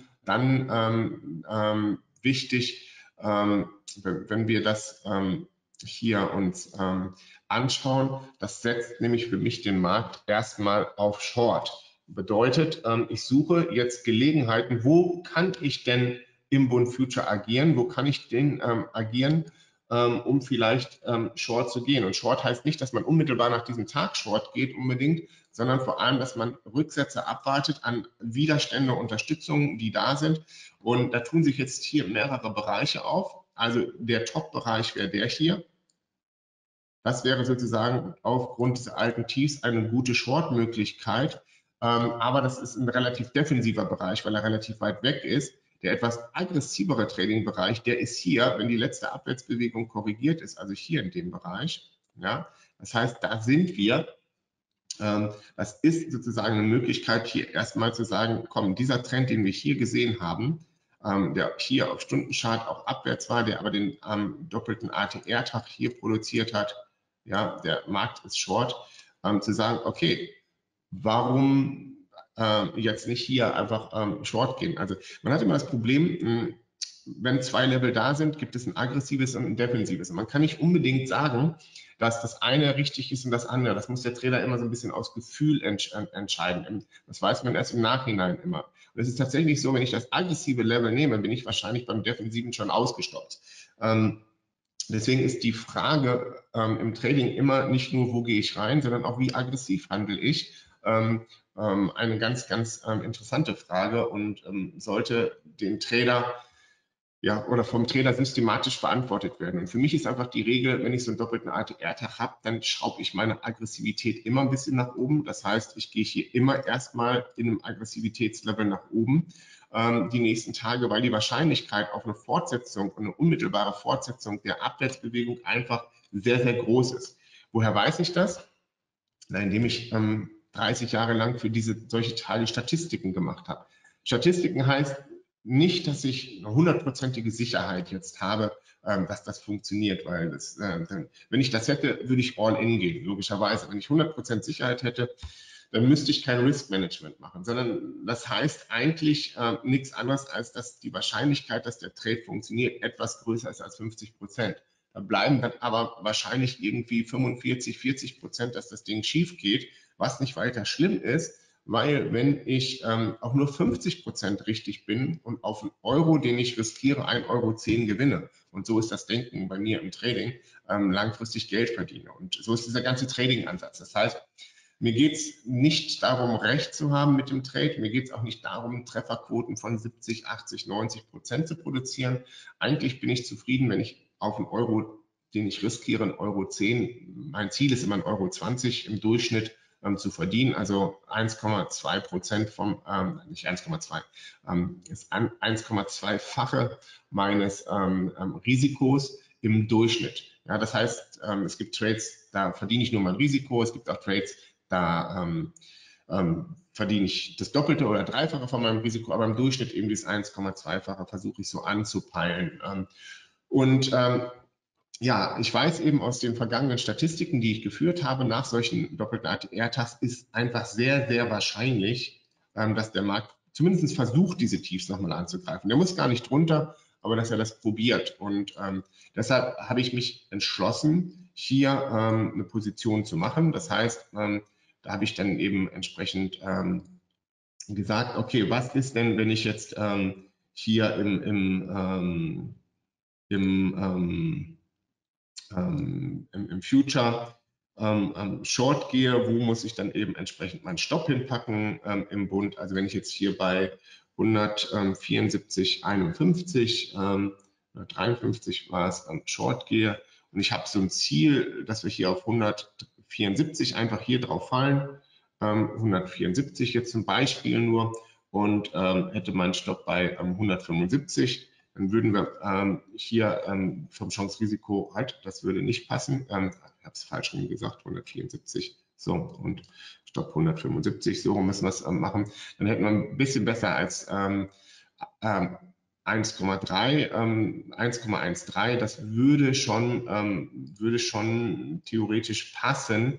dann wichtig, wenn wir das hier uns anschauen. Das setzt nämlich für mich den Markt erstmal auf Short. Bedeutet, ich suche jetzt Gelegenheiten, wo kann ich denn im Bund Future agieren, wo kann ich denn agieren, um vielleicht Short zu gehen. Und Short heißt nicht, dass man unmittelbar nach diesem Tag Short geht unbedingt, sondern vor allem, dass man Rücksätze abwartet an Widerstände, Unterstützungen, die da sind. Und da tun sich jetzt hier mehrere Bereiche auf. Also der Top-Bereich wäre der hier. Das wäre sozusagen aufgrund des alten Tiefs eine gute Short-Möglichkeit. Aber das ist ein relativ defensiver Bereich, weil er relativ weit weg ist. Der etwas aggressivere Trading-Bereich, der ist hier, wenn die letzte Abwärtsbewegung korrigiert ist, also hier in dem Bereich. Ja, das heißt, da sind wir. Das ist sozusagen eine Möglichkeit, hier erstmal zu sagen, komm, dieser Trend, den wir hier gesehen haben, der hier auf Stundenchart auch abwärts war, der aber den doppelten ATR-Tag hier produziert hat, ja, der Markt ist short, zu sagen, okay, warum jetzt nicht hier einfach short gehen? Also man hat immer das Problem, wenn zwei Level da sind, gibt es ein aggressives und ein defensives. Und man kann nicht unbedingt sagen, dass das eine richtig ist und das andere. Das muss der Trainer immer so ein bisschen aus Gefühl entscheiden. Das weiß man erst im Nachhinein immer. Und es ist tatsächlich so, wenn ich das aggressive Level nehme, bin ich wahrscheinlich beim Defensiven schon ausgestoppt. Deswegen ist die Frage im Trading immer nicht nur, wo gehe ich rein, sondern auch, wie aggressiv handle ich. Eine ganz, ganz interessante Frage und sollte den Trader oder vom Trainer systematisch beantwortet werden. Und für mich ist einfach die Regel, wenn ich so einen doppelten ATR-Tag habe, dann schraube ich meine Aggressivität immer ein bisschen nach oben. Das heißt, ich gehe hier immer erstmal in einem Aggressivitätslevel nach oben die nächsten Tage, weil die Wahrscheinlichkeit auf eine Fortsetzung, eine unmittelbare Fortsetzung der Abwärtsbewegung einfach sehr, sehr groß ist. Woher weiß ich das? Na, indem ich 30 Jahre lang für solche Tage Statistiken gemacht habe. Statistiken heißt, nicht, dass ich eine 100%ige Sicherheit jetzt habe, dass das funktioniert, weil wenn ich das hätte, würde ich all in gehen, logischerweise. Wenn ich 100% Sicherheit hätte, dann müsste ich kein Risk Management machen, sondern das heißt eigentlich nichts anderes, als dass die Wahrscheinlichkeit, dass der Trade funktioniert, etwas größer ist als 50%. Da bleiben dann aber wahrscheinlich irgendwie 45, 40%, dass das Ding schief geht, was nicht weiter schlimm ist, weil wenn ich auch nur 50% richtig bin und auf einen Euro, den ich riskiere, 1,10 € gewinne, und so ist das Denken bei mir im Trading, langfristig Geld verdiene. Und so ist dieser ganze Trading-Ansatz. Das heißt, mir geht es nicht darum, Recht zu haben mit dem Trade. Mir geht es auch nicht darum, Trefferquoten von 70, 80, 90% zu produzieren. Eigentlich bin ich zufrieden, wenn ich auf einen Euro, den ich riskiere, 1,10 €, mein Ziel ist immer 1,20 € im Durchschnitt zu verdienen, also 1,2% vom, nicht 1,2, ist 1,2-fache meines Risikos im Durchschnitt. Ja, das heißt, es gibt Trades, da verdiene ich nur mein Risiko, es gibt auch Trades, da verdiene ich das Doppelte oder Dreifache von meinem Risiko, aber im Durchschnitt eben dieses 1,2-fache versuche ich so anzupeilen. Ja, ich weiß eben aus den vergangenen Statistiken, die ich geführt habe, nach solchen doppelten ATR-Tags ist einfach sehr, sehr wahrscheinlich, dass der Markt zumindest versucht, diese Tiefs nochmal anzugreifen. Der muss gar nicht drunter, aber dass er das probiert. Und deshalb habe ich mich entschlossen, hier eine Position zu machen. Das heißt, da habe ich dann eben entsprechend gesagt, okay, was ist denn, wenn ich jetzt hier im Future Short gehe, wo muss ich dann eben entsprechend meinen Stopp hinpacken im Bund. Also wenn ich jetzt hier bei 174,51, 53 war es, Short gehe und ich habe so ein Ziel, dass wir hier auf 174 einfach hier drauf fallen, 174 jetzt zum Beispiel nur und hätte meinen Stopp bei 175, dann würden wir hier vom Chance-Risiko, halt, das würde nicht passen. Ich habe es falsch rum gesagt, 174. So, und Stopp 175, so müssen wir es machen. Dann hätten wir ein bisschen besser als 1,3, 1,13. Das würde schon theoretisch passen.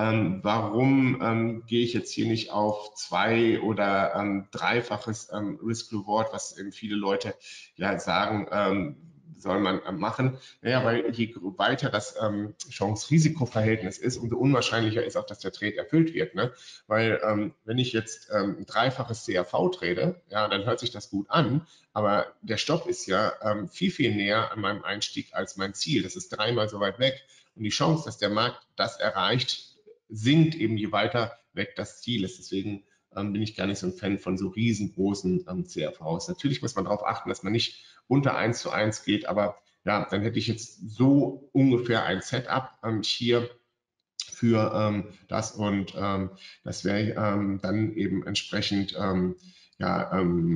Warum gehe ich jetzt hier nicht auf 2- oder dreifaches Risk-Reward, was eben viele Leute ja sagen, soll man machen? Naja, weil je weiter das Chance-Risiko-Verhältnis ist, umso unwahrscheinlicher ist auch, dass der Trade erfüllt wird. Ne? Weil wenn ich jetzt ein dreifaches CAV trade, ja, dann hört sich das gut an, aber der Stopp ist ja viel, viel näher an meinem Einstieg als mein Ziel. Das ist dreimal so weit weg. Und die Chance, dass der Markt das erreicht, sinkt eben, je weiter weg das Ziel ist. Deswegen bin ich gar nicht so ein Fan von so riesengroßen CRVs. Natürlich muss man darauf achten, dass man nicht unter 1:1 geht, aber ja, dann hätte ich jetzt so ungefähr ein Setup hier für das und das wäre dann eben entsprechend ja,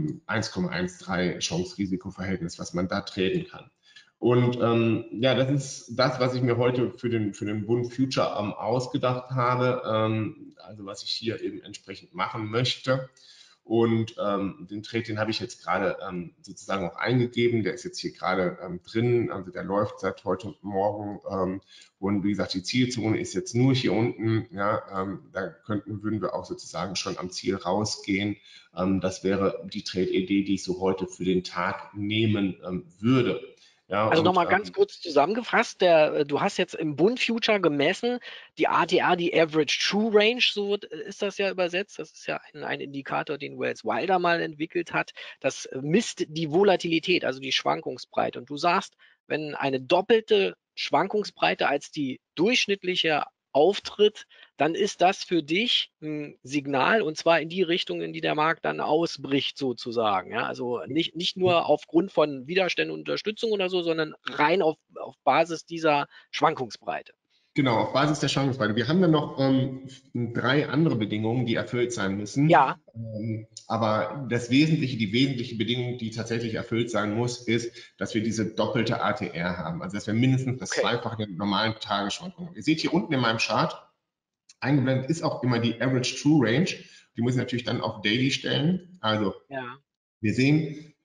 1,13 Chance-Risiko-Verhältnis, was man da traden kann. Und ja, das ist das, was ich mir heute für den Bund Future ausgedacht habe, also was ich hier eben entsprechend machen möchte. Und den Trade, den habe ich jetzt gerade sozusagen auch eingegeben. Der ist jetzt hier gerade drin. Also der läuft seit heute Morgen. Und wie gesagt, die Zielzone ist jetzt nur hier unten. Ja, da würden wir auch sozusagen schon am Ziel rausgehen. Das wäre die Trade-Idee, die ich so heute für den Tag nehmen würde. Ja, Also und nochmal ganz kurz zusammengefasst, du hast jetzt im Bund Future gemessen, die ATR, die Average True Range, so ist das ja übersetzt. Das ist ja ein Indikator, den Welles Wilder mal entwickelt hat. Das misst die Volatilität, also die Schwankungsbreite. Und du sagst, wenn eine doppelte Schwankungsbreite als die durchschnittliche auftritt, dann ist das für dich ein Signal und zwar in die Richtung, in die der Markt dann ausbricht sozusagen. Ja, also nicht nur aufgrund von Widerständen und Unterstützung oder so, sondern rein auf Basis dieser Schwankungsbreite. genau, auf Basis der Schwankungsbreite. Wir haben dann noch 3 andere Bedingungen, die erfüllt sein müssen. Ja, Aber die wesentliche Bedingung, die tatsächlich erfüllt sein muss, ist, dass wir diese doppelte ATR haben. Also dass wir mindestens das okay. Zweifache der normalen Tagesschwankungen haben. Ihr seht hier unten in meinem Chart, eingeblendet ist auch immer die Average True Range. Die muss ich natürlich dann auf Daily stellen. Also Ja. wir sehen,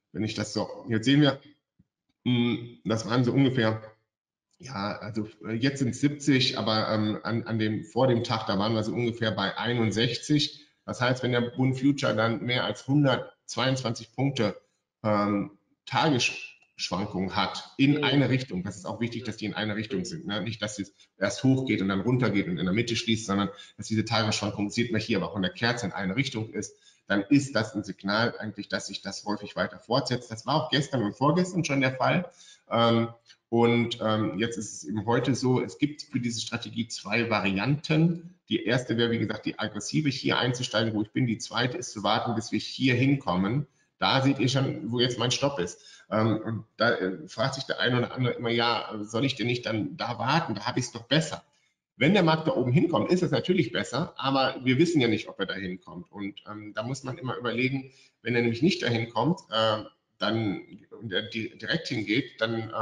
wenn ich das so, jetzt sehen wir, das waren so ungefähr, ja, also jetzt sind es 70, aber vor dem Tag, da waren wir so ungefähr bei 61. Das heißt, wenn der Bund Future dann mehr als 122 Punkte Tagesschwankungen hat in eine Richtung, das ist auch wichtig, dass die in eine Richtung sind. Ne? Nicht, dass es erst hochgeht und dann runtergeht und in der Mitte schließt, sondern dass diese Tagesschwankung, sieht man hier, aber auch in der Kerze in eine Richtung ist, dann ist das ein Signal eigentlich, dass sich das häufig weiter fortsetzt. Das war auch gestern und vorgestern schon der Fall. Jetzt ist es eben heute so, es gibt für diese Strategie zwei Varianten. Die erste wäre, wie gesagt, die aggressive, hier einzusteigen, wo ich bin. Die zweite ist zu warten, bis wir hier hinkommen. Da seht ihr schon, wo jetzt mein Stopp ist. Und da fragt sich der eine oder andere immer, ja, soll ich denn nicht dann da warten? Da habe ich es doch besser. Wenn der Markt da oben hinkommt, ist es natürlich besser, aber wir wissen ja nicht, ob er da hinkommt. Und da muss man immer überlegen, wenn er nämlich nicht dahin kommt, dann und er direkt hingeht, dann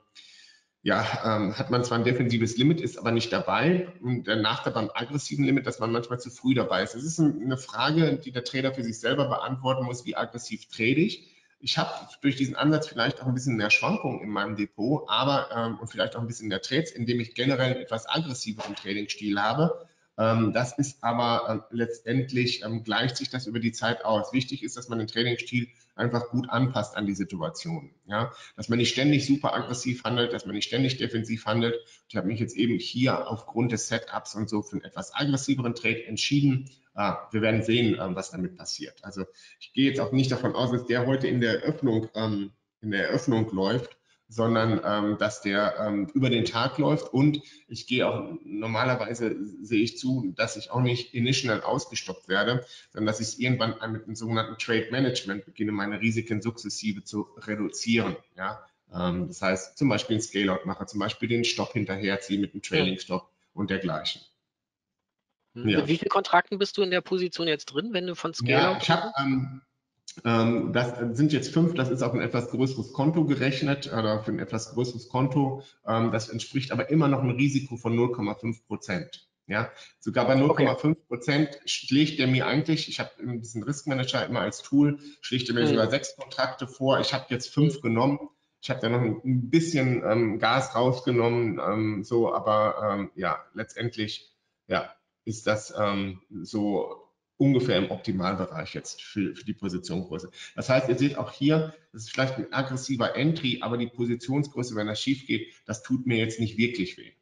hat man zwar ein defensives Limit, ist aber nicht dabei. Und der Nachteil beim aggressiven Limit, dass man manchmal zu früh dabei ist. Es ist eine Frage, die der Trader für sich selber beantworten muss, wie aggressiv trade ich. Ich habe durch diesen Ansatz vielleicht auch ein bisschen mehr Schwankungen in meinem Depot, aber und vielleicht auch ein bisschen mehr Trades, indem ich generell einen etwas aggressiveren Trading-Stil habe. Das ist aber letztendlich gleicht sich das über die Zeit aus. Wichtig ist, dass man den Trading-Stil einfach gut anpasst an die Situation. Ja? Dass man nicht ständig super aggressiv handelt, dass man nicht ständig defensiv handelt. Ich habe mich jetzt eben hier aufgrund des Setups und so für einen etwas aggressiveren Trade entschieden. Wir werden sehen, was damit passiert. Also ich gehe jetzt auch nicht davon aus, dass der heute in der Eröffnung läuft, sondern dass der über den Tag läuft, und ich gehe auch, normalerweise sehe ich zu, dass ich auch nicht initial ausgestoppt werde, sondern dass ich irgendwann mit dem sogenannten Trade Management beginne, meine Risiken sukzessive zu reduzieren. Ja? Das heißt, zum Beispiel einen Scale-Out mache, zum Beispiel den Stopp hinterherziehe mit einem Trailing-Stop und dergleichen. Mit wie vielen Kontrakten bist du in der Position jetzt drin, wenn du von Scale-Out ich habe das sind jetzt 5, das ist auf ein etwas größeres Konto gerechnet oder für ein etwas größeres Konto. Das entspricht aber immer noch einem Risiko von 0,5%. Ja, sogar bei 0,5% schlägt der mir eigentlich, ich habe diesen Risk Manager immer als Tool, schlägt er mir sogar 6 Kontrakte vor. Ich habe jetzt 5 genommen. Ich habe da noch ein bisschen Gas rausgenommen, aber letztendlich ist das so ungefähr im Optimalbereich jetzt für die Positionsgröße. Das heißt, ihr seht auch hier, das ist vielleicht ein aggressiver Entry, aber die Positionsgröße, wenn das schief geht, das tut mir jetzt nicht wirklich weh.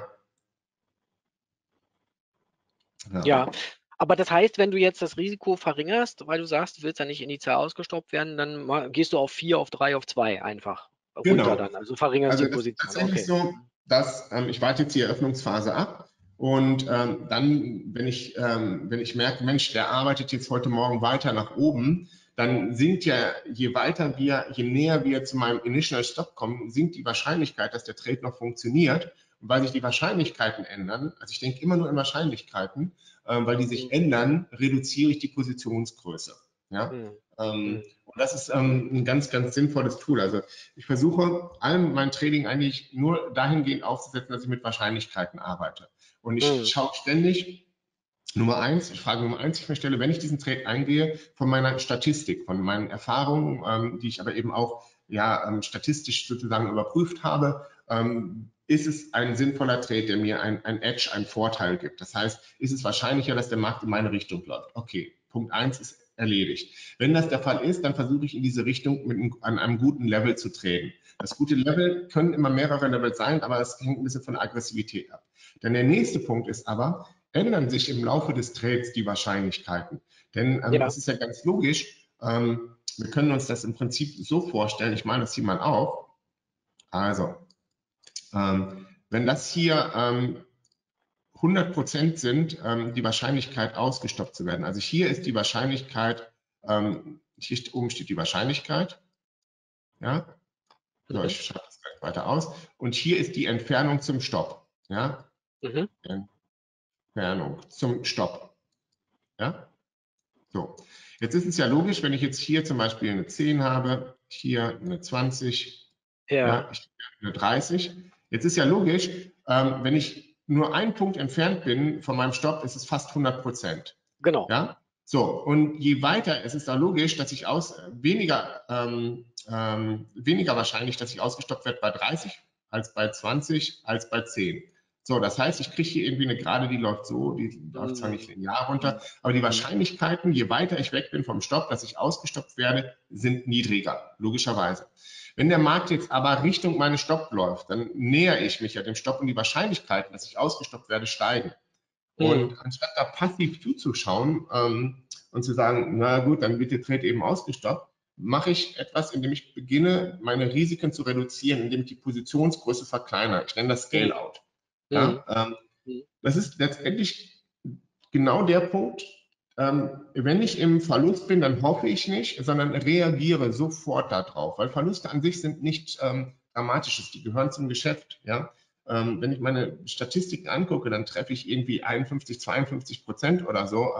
Ja, aber das heißt, wenn du jetzt das Risiko verringerst, weil du sagst, du willst ja nicht initial ausgestoppt werden, dann gehst du auf 4, auf 3, auf 2 einfach runter dann. Also verringerst die das ist Position. tatsächlich so, dass ich warte jetzt die Eröffnungsphase ab. Und dann, wenn ich merke, Mensch, der arbeitet jetzt heute Morgen weiter nach oben, dann sinkt ja, je näher wir zu meinem Initial Stop kommen, sinkt die Wahrscheinlichkeit, dass der Trade noch funktioniert. Und weil sich die Wahrscheinlichkeiten ändern, also ich denke immer nur in Wahrscheinlichkeiten, weil die sich ändern, reduziere ich die Positionsgröße. Ja? Und das ist ein ganz, ganz sinnvolles Tool. Also ich versuche, allem mein Trading eigentlich nur dahingehend aufzusetzen, dass ich mit Wahrscheinlichkeiten arbeite. Und ich schaue ständig, Frage Nummer eins, ich mir stelle, wenn ich diesen Trade eingehe, von meiner Statistik, von meinen Erfahrungen, die ich aber eben auch statistisch sozusagen überprüft habe, ist es ein sinnvoller Trade, der mir ein Edge, einen Vorteil gibt. Das heißt, ist es wahrscheinlicher, dass der Markt in meine Richtung läuft. Okay, Punkt 1 ist erledigt. Wenn das der Fall ist, dann versuche ich in diese Richtung an einem guten Level zu traden. Das gute Level können immer mehrere Level sein, aber es hängt ein bisschen von der Aggressivität ab. Dann der nächste Punkt ist aber, ändern sich im Laufe des Trades die Wahrscheinlichkeiten. Denn es ist ja ganz logisch, wir können uns das im Prinzip so vorstellen, ich male das hier mal auf. Also, wenn das hier 100% sind, die Wahrscheinlichkeit ausgestoppt zu werden. Also hier ist die Wahrscheinlichkeit, hier oben steht die Wahrscheinlichkeit. Ja, so, ich schreibe das gleich weiter aus. Und hier ist die Entfernung zum Stopp. Ja, Entfernung zum Stopp. Ja, so. Jetzt ist es ja logisch, wenn ich jetzt hier zum Beispiel eine 10 habe, hier eine 20, hier eine 30. Jetzt ist ja logisch, wenn ich nur einen Punkt entfernt bin von meinem Stopp, ist es fast 100%. Genau. Ja? So, und je weiter, es ist da logisch, dass ich weniger wahrscheinlich, dass ich ausgestoppt werde bei 30 als bei 20 als bei 10. So, das heißt, ich kriege hier irgendwie eine Gerade, die läuft so, die läuft zwar nicht linear runter, aber die Wahrscheinlichkeiten, je weiter ich weg bin vom Stopp, dass ich ausgestoppt werde, sind niedriger, logischerweise. Wenn der Markt jetzt aber Richtung meines Stopp läuft, dann nähere ich mich ja dem Stopp und die Wahrscheinlichkeiten, dass ich ausgestoppt werde, steigen. Und anstatt da passiv zuzuschauen und zu sagen, na gut, dann wird der Trade eben ausgestoppt, mache ich etwas, indem ich beginne, meine Risiken zu reduzieren, indem ich die Positionsgröße verkleinere. Ich nenne das Scale-Out. Ja? Das ist letztendlich genau der Punkt. Wenn ich im Verlust bin, dann hoffe ich nicht, sondern reagiere sofort darauf, weil Verluste an sich sind nicht Dramatisches, die gehören zum Geschäft. Ja? Wenn ich meine Statistiken angucke, dann treffe ich irgendwie 51, 52% oder so.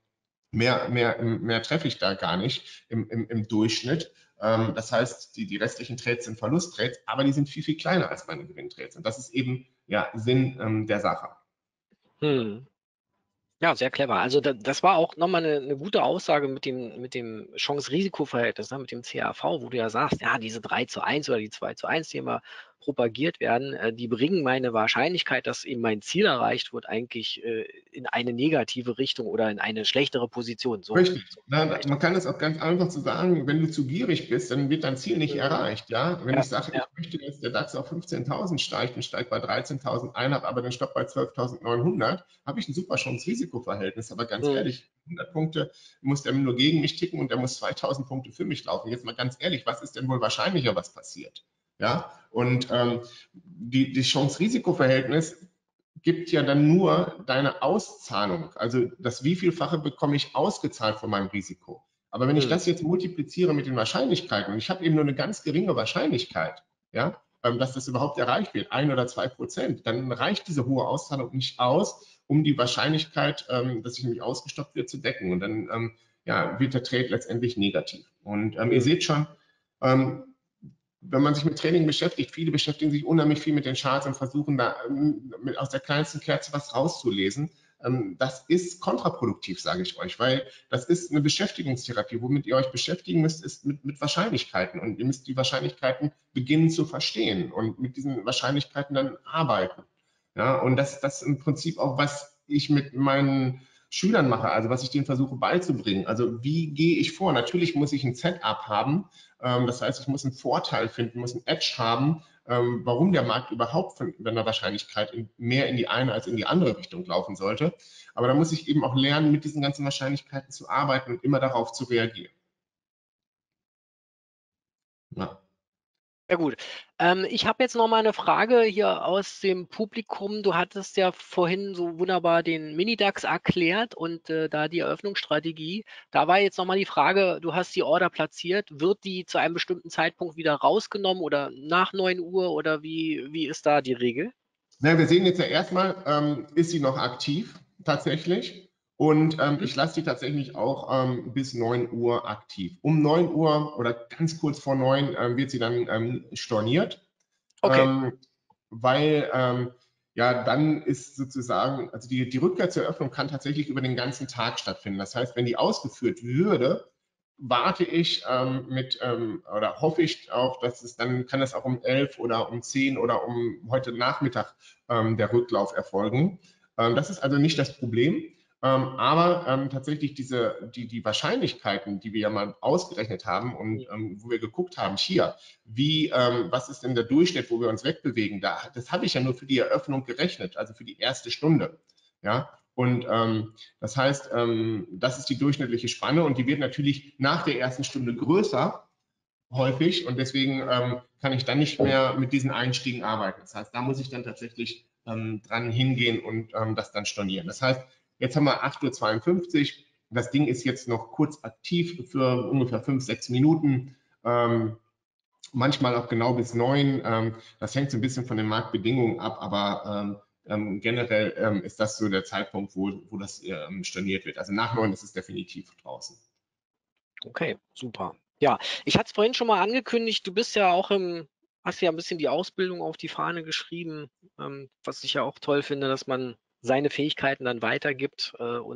Mehr treffe ich da gar nicht im Durchschnitt. Das heißt, die restlichen Trades sind Verlusttrades, aber die sind viel, viel kleiner als meine Gewinntrades. Und das ist eben ja Sinn der Sache. Ja, sehr clever. Also das war auch nochmal eine gute Aussage mit dem Chance-Risiko-Verhältnis, ne, mit dem CAV, wo du ja sagst, ja, diese 3:1 oder die 2:1, die immer propagiert werden, die bringen meine Wahrscheinlichkeit, dass eben mein Ziel erreicht wird, eigentlich in eine negative Richtung oder in eine schlechtere Position. So, Richtig. so Man kann es auch ganz einfach so sagen, wenn du zu gierig bist, dann wird dein Ziel nicht erreicht. Ja? Wenn ja, ich sage, ich möchte, dass der DAX auf 15.000 steigt und steigt bei 13.000 ein, habe aber den Stopp bei 12.900, habe ich ein super Chance-Risiko-Verhältnis. Aber ganz ehrlich, 100 Punkte muss der nur gegen mich ticken und der muss 2.000 Punkte für mich laufen. Jetzt mal ganz ehrlich, was ist denn wohl wahrscheinlicher, was passiert? Ja? Und die Chance-Risiko-Verhältnis gibt ja dann nur deine Auszahlung, also das Wievielfache bekomme ich ausgezahlt von meinem Risiko. Aber wenn ich das jetzt multipliziere mit den Wahrscheinlichkeiten und ich habe eben nur eine ganz geringe Wahrscheinlichkeit, ja, dass das überhaupt erreicht wird, 1 oder 2%, dann reicht diese hohe Auszahlung nicht aus, um die Wahrscheinlichkeit, dass ich nämlich ausgestoppt wird, zu decken. Und dann ja, wird der Trade letztendlich negativ. Und ihr seht schon, wenn man sich mit Training beschäftigt, viele beschäftigen sich unheimlich viel mit den Charts und versuchen da aus der kleinsten Kerze was rauszulesen. Das ist kontraproduktiv, sage ich euch, weil das ist eine Beschäftigungstherapie. Womit ihr euch beschäftigen müsst, ist mit Wahrscheinlichkeiten. Und ihr müsst die Wahrscheinlichkeiten beginnen zu verstehen und mit diesen Wahrscheinlichkeiten dann arbeiten. Ja, und das ist im Prinzip auch, was ich mit meinen Schülern mache, also was ich denen versuche beizubringen. Also wie gehe ich vor? Natürlich muss ich ein Setup haben, das heißt, ich muss einen Vorteil finden, muss einen Edge haben, warum der Markt überhaupt von einer Wahrscheinlichkeit mehr in die eine als in die andere Richtung laufen sollte. Aber da muss ich eben auch lernen, mit diesen ganzen Wahrscheinlichkeiten zu arbeiten und immer darauf zu reagieren. Ja. Ja gut. Ich habe jetzt noch mal eine Frage hier aus dem Publikum. Du hattest ja vorhin so wunderbar den Mini-DAX erklärt und da die Eröffnungsstrategie. Da war jetzt noch mal die Frage, du hast die Order platziert. Wird die zu einem bestimmten Zeitpunkt wieder rausgenommen oder nach 9 Uhr oder wie ist da die Regel? Na, wir sehen jetzt ja erstmal, ist sie noch aktiv tatsächlich. Und ich lasse die tatsächlich auch bis 9 Uhr aktiv. Um 9 Uhr oder ganz kurz vor 9 wird sie dann storniert. Okay. Weil ja, dann ist sozusagen, also die Rückkehr zur Eröffnung kann tatsächlich über den ganzen Tag stattfinden. Das heißt, wenn die ausgeführt würde, warte ich oder hoffe ich auch, dass dann kann es auch um 11 oder um 10 oder um heute Nachmittag der Rücklauf erfolgen. Das ist also nicht das Problem. Aber tatsächlich die Wahrscheinlichkeiten, die wir ja mal ausgerechnet haben und wo wir geguckt haben, hier, was ist denn der Durchschnitt, wo wir uns wegbewegen? Das habe ich ja nur für die Eröffnung gerechnet, also für die erste Stunde. Ja, und das heißt, das ist die durchschnittliche Spanne und die wird natürlich nach der ersten Stunde größer, häufig, und deswegen kann ich dann nicht mehr mit diesen Einstiegen arbeiten. Das heißt, da muss ich dann tatsächlich dran hingehen und das dann stornieren. Das heißt, jetzt haben wir 8:52 Uhr. Das Ding ist jetzt noch kurz aktiv für ungefähr 5, 6 Minuten. Manchmal auch genau bis 9. Das hängt so ein bisschen von den Marktbedingungen ab, aber generell ist das so der Zeitpunkt, wo das storniert wird. Also nach 9 ist es definitiv draußen. Okay, super. Ja, ich hatte es vorhin schon mal angekündigt, du bist ja auch hast ja ein bisschen die Ausbildung auf die Fahne geschrieben, was ich ja auch toll finde, dass man seine Fähigkeiten dann weitergibt und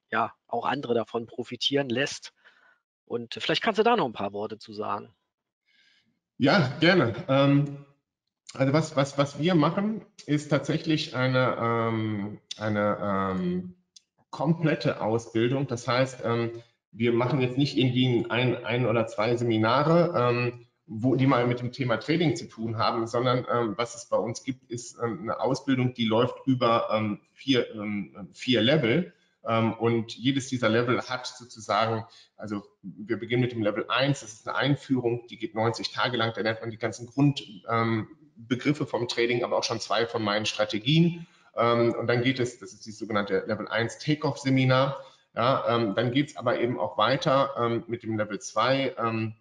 ja auch andere davon profitieren lässt. Und vielleicht kannst du da noch ein paar Worte zu sagen. Ja, gerne. Also was wir machen, ist tatsächlich eine komplette Ausbildung. Das heißt, wir machen jetzt nicht irgendwie ein oder zwei Seminare, die mal mit dem Thema Trading zu tun haben, sondern was es bei uns gibt, ist eine Ausbildung, die läuft über vier Level. Und jedes dieser Level hat sozusagen, also wir beginnen mit dem Level 1, das ist eine Einführung, die geht 90 Tage lang, da lernt man die ganzen Grundbegriffe vom Trading, aber auch schon zwei von meinen Strategien. Und dann geht es, das ist die sogenannte Level 1 Take-Off-Seminar. Ja, dann geht es aber eben auch weiter mit dem Level 2,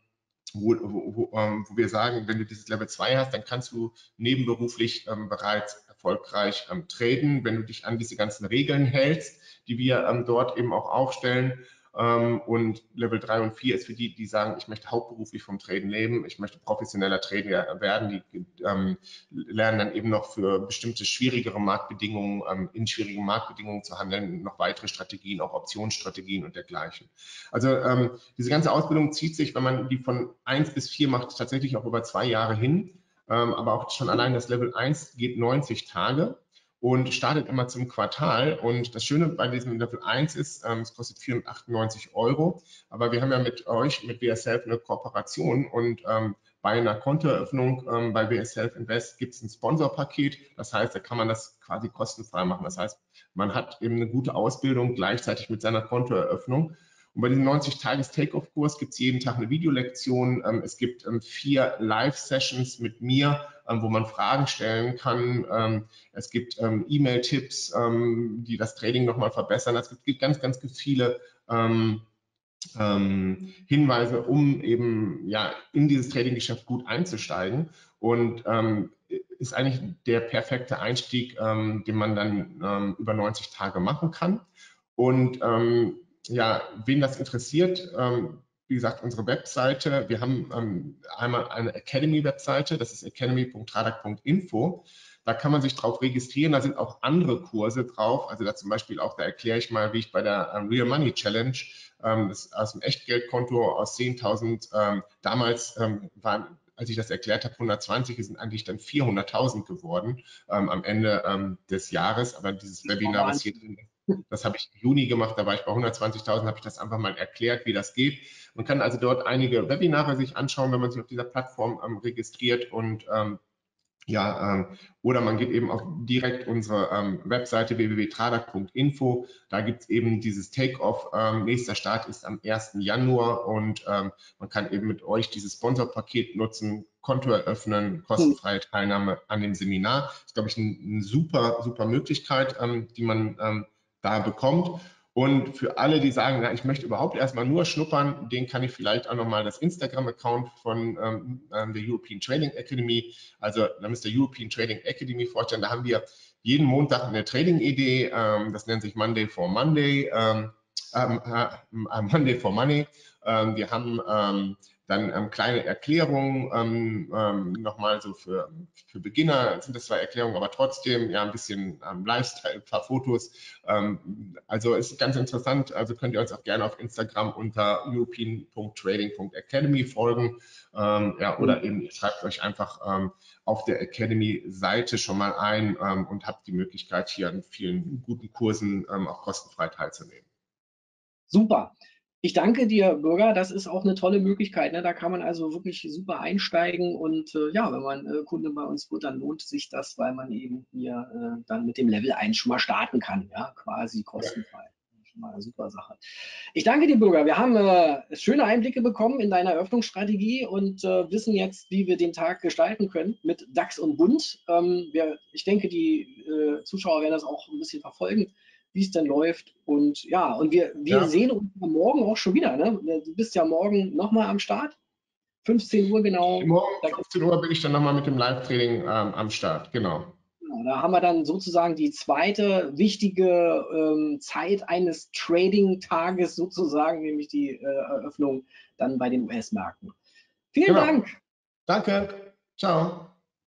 wo wir sagen, wenn du dieses Level 2 hast, dann kannst du nebenberuflich bereits erfolgreich traden, wenn du dich an diese ganzen Regeln hältst, die wir dort eben auch aufstellen. Und Level 3 und 4 ist für die, die sagen, ich möchte hauptberuflich vom Traden leben, ich möchte professioneller Trader werden, die lernen dann eben noch für bestimmte schwierigere Marktbedingungen, in schwierigen Marktbedingungen zu handeln, noch weitere Strategien, auch Optionsstrategien und dergleichen. Also diese ganze Ausbildung zieht sich, wenn man die von 1 bis 4 macht, tatsächlich auch über 2 Jahre hin. Aber auch schon allein das Level 1 geht 90 Tage und startet immer zum Quartal. Und das Schöne bei diesem Level 1 ist, es kostet 498 €, aber wir haben ja mit euch, mit WSHelp, eine Kooperation und bei einer Kontoeröffnung bei WSHelp Invest gibt es ein Sponsorpaket. Das heißt, da kann man das quasi kostenfrei machen. Das heißt, man hat eben eine gute Ausbildung gleichzeitig mit seiner Kontoeröffnung. Und bei diesem 90-Tages-Take-Off-Kurs gibt es jeden Tag eine Videolektion. Es gibt 4 Live-Sessions mit mir, wo man Fragen stellen kann. Es gibt E-Mail-Tipps, die das Trading nochmal verbessern. Es gibt ganz, ganz viele Hinweise, um eben ja in dieses Trading-Geschäft gut einzusteigen. Und ist eigentlich der perfekte Einstieg, den man dann über 90 Tage machen kann. Und ja, wen das interessiert, wie gesagt, unsere Webseite, wir haben einmal eine Academy-Webseite, das ist academy.tradak.info. Da kann man sich drauf registrieren, da sind auch andere Kurse drauf, also da zum Beispiel auch, da erkläre ich mal, wie ich bei der Real Money Challenge das aus dem Echtgeldkonto aus 10.000, damals waren, als ich das erklärt habe, 120, sind eigentlich dann 400.000 geworden am Ende des Jahres, aber dieses Webinar, was hier drin ist, das habe ich im Juni gemacht, da war ich bei 120.000, habe ich das einfach mal erklärt, wie das geht. Man kann also dort einige Webinare sich anschauen, wenn man sich auf dieser Plattform registriert und ja, oder man geht eben auf direkt unsere Webseite www.tradak.info. Da gibt es eben dieses Take-Off. Nächster Start ist am 1. Januar und man kann eben mit euch dieses Sponsorpaket nutzen, Konto eröffnen, kostenfreie Teilnahme an dem Seminar. Das ist, glaube ich, eine super Möglichkeit, die man da bekommt. Und für alle, die sagen, na, ich möchte überhaupt erstmal nur schnuppern, den kann ich vielleicht auch nochmal das Instagram-Account von der European Trading Academy, also da müsst ihr European Trading Academy vorstellen, da haben wir jeden Montag eine Trading-Idee, das nennt sich Monday for Monday, Monday for Money. Wir haben dann kleine Erklärungen, nochmal so für Beginner sind das zwar Erklärungen, aber trotzdem ja ein bisschen Lifestyle, ein paar Fotos. Also ist ganz interessant, also könnt ihr uns auch gerne auf Instagram unter european.trading.academy folgen. Ja, oder eben ihr schreibt euch einfach auf der Academy-Seite schon mal ein und habt die Möglichkeit, hier an vielen guten Kursen auch kostenfrei teilzunehmen. Super. Ich danke dir, Bürger. Das ist auch eine tolle Möglichkeit. Ne? Da kann man also wirklich super einsteigen. Und ja, wenn man Kunde bei uns wird, dann lohnt sich das, weil man eben hier dann mit dem Level 1 schon mal starten kann. Ja, quasi kostenfrei. Schon mal eine super Sache. Ich danke dir, Bürger. Wir haben schöne Einblicke bekommen in deine Eröffnungsstrategie und wissen jetzt, wie wir den Tag gestalten können mit DAX und Bund. Ich denke, die Zuschauer werden das auch ein bisschen verfolgen, wie es denn läuft. Und ja, und wir sehen uns morgen auch schon wieder. Ne? Du bist ja morgen nochmal am Start. 15 Uhr genau. Morgen 15 Uhr bin ich dann nochmal mit dem Live-Training am Start, genau. Da haben wir dann sozusagen die zweite wichtige Zeit eines Trading-Tages sozusagen, nämlich die Eröffnung dann bei den US-Märkten. Vielen Dank. Danke. Ciao.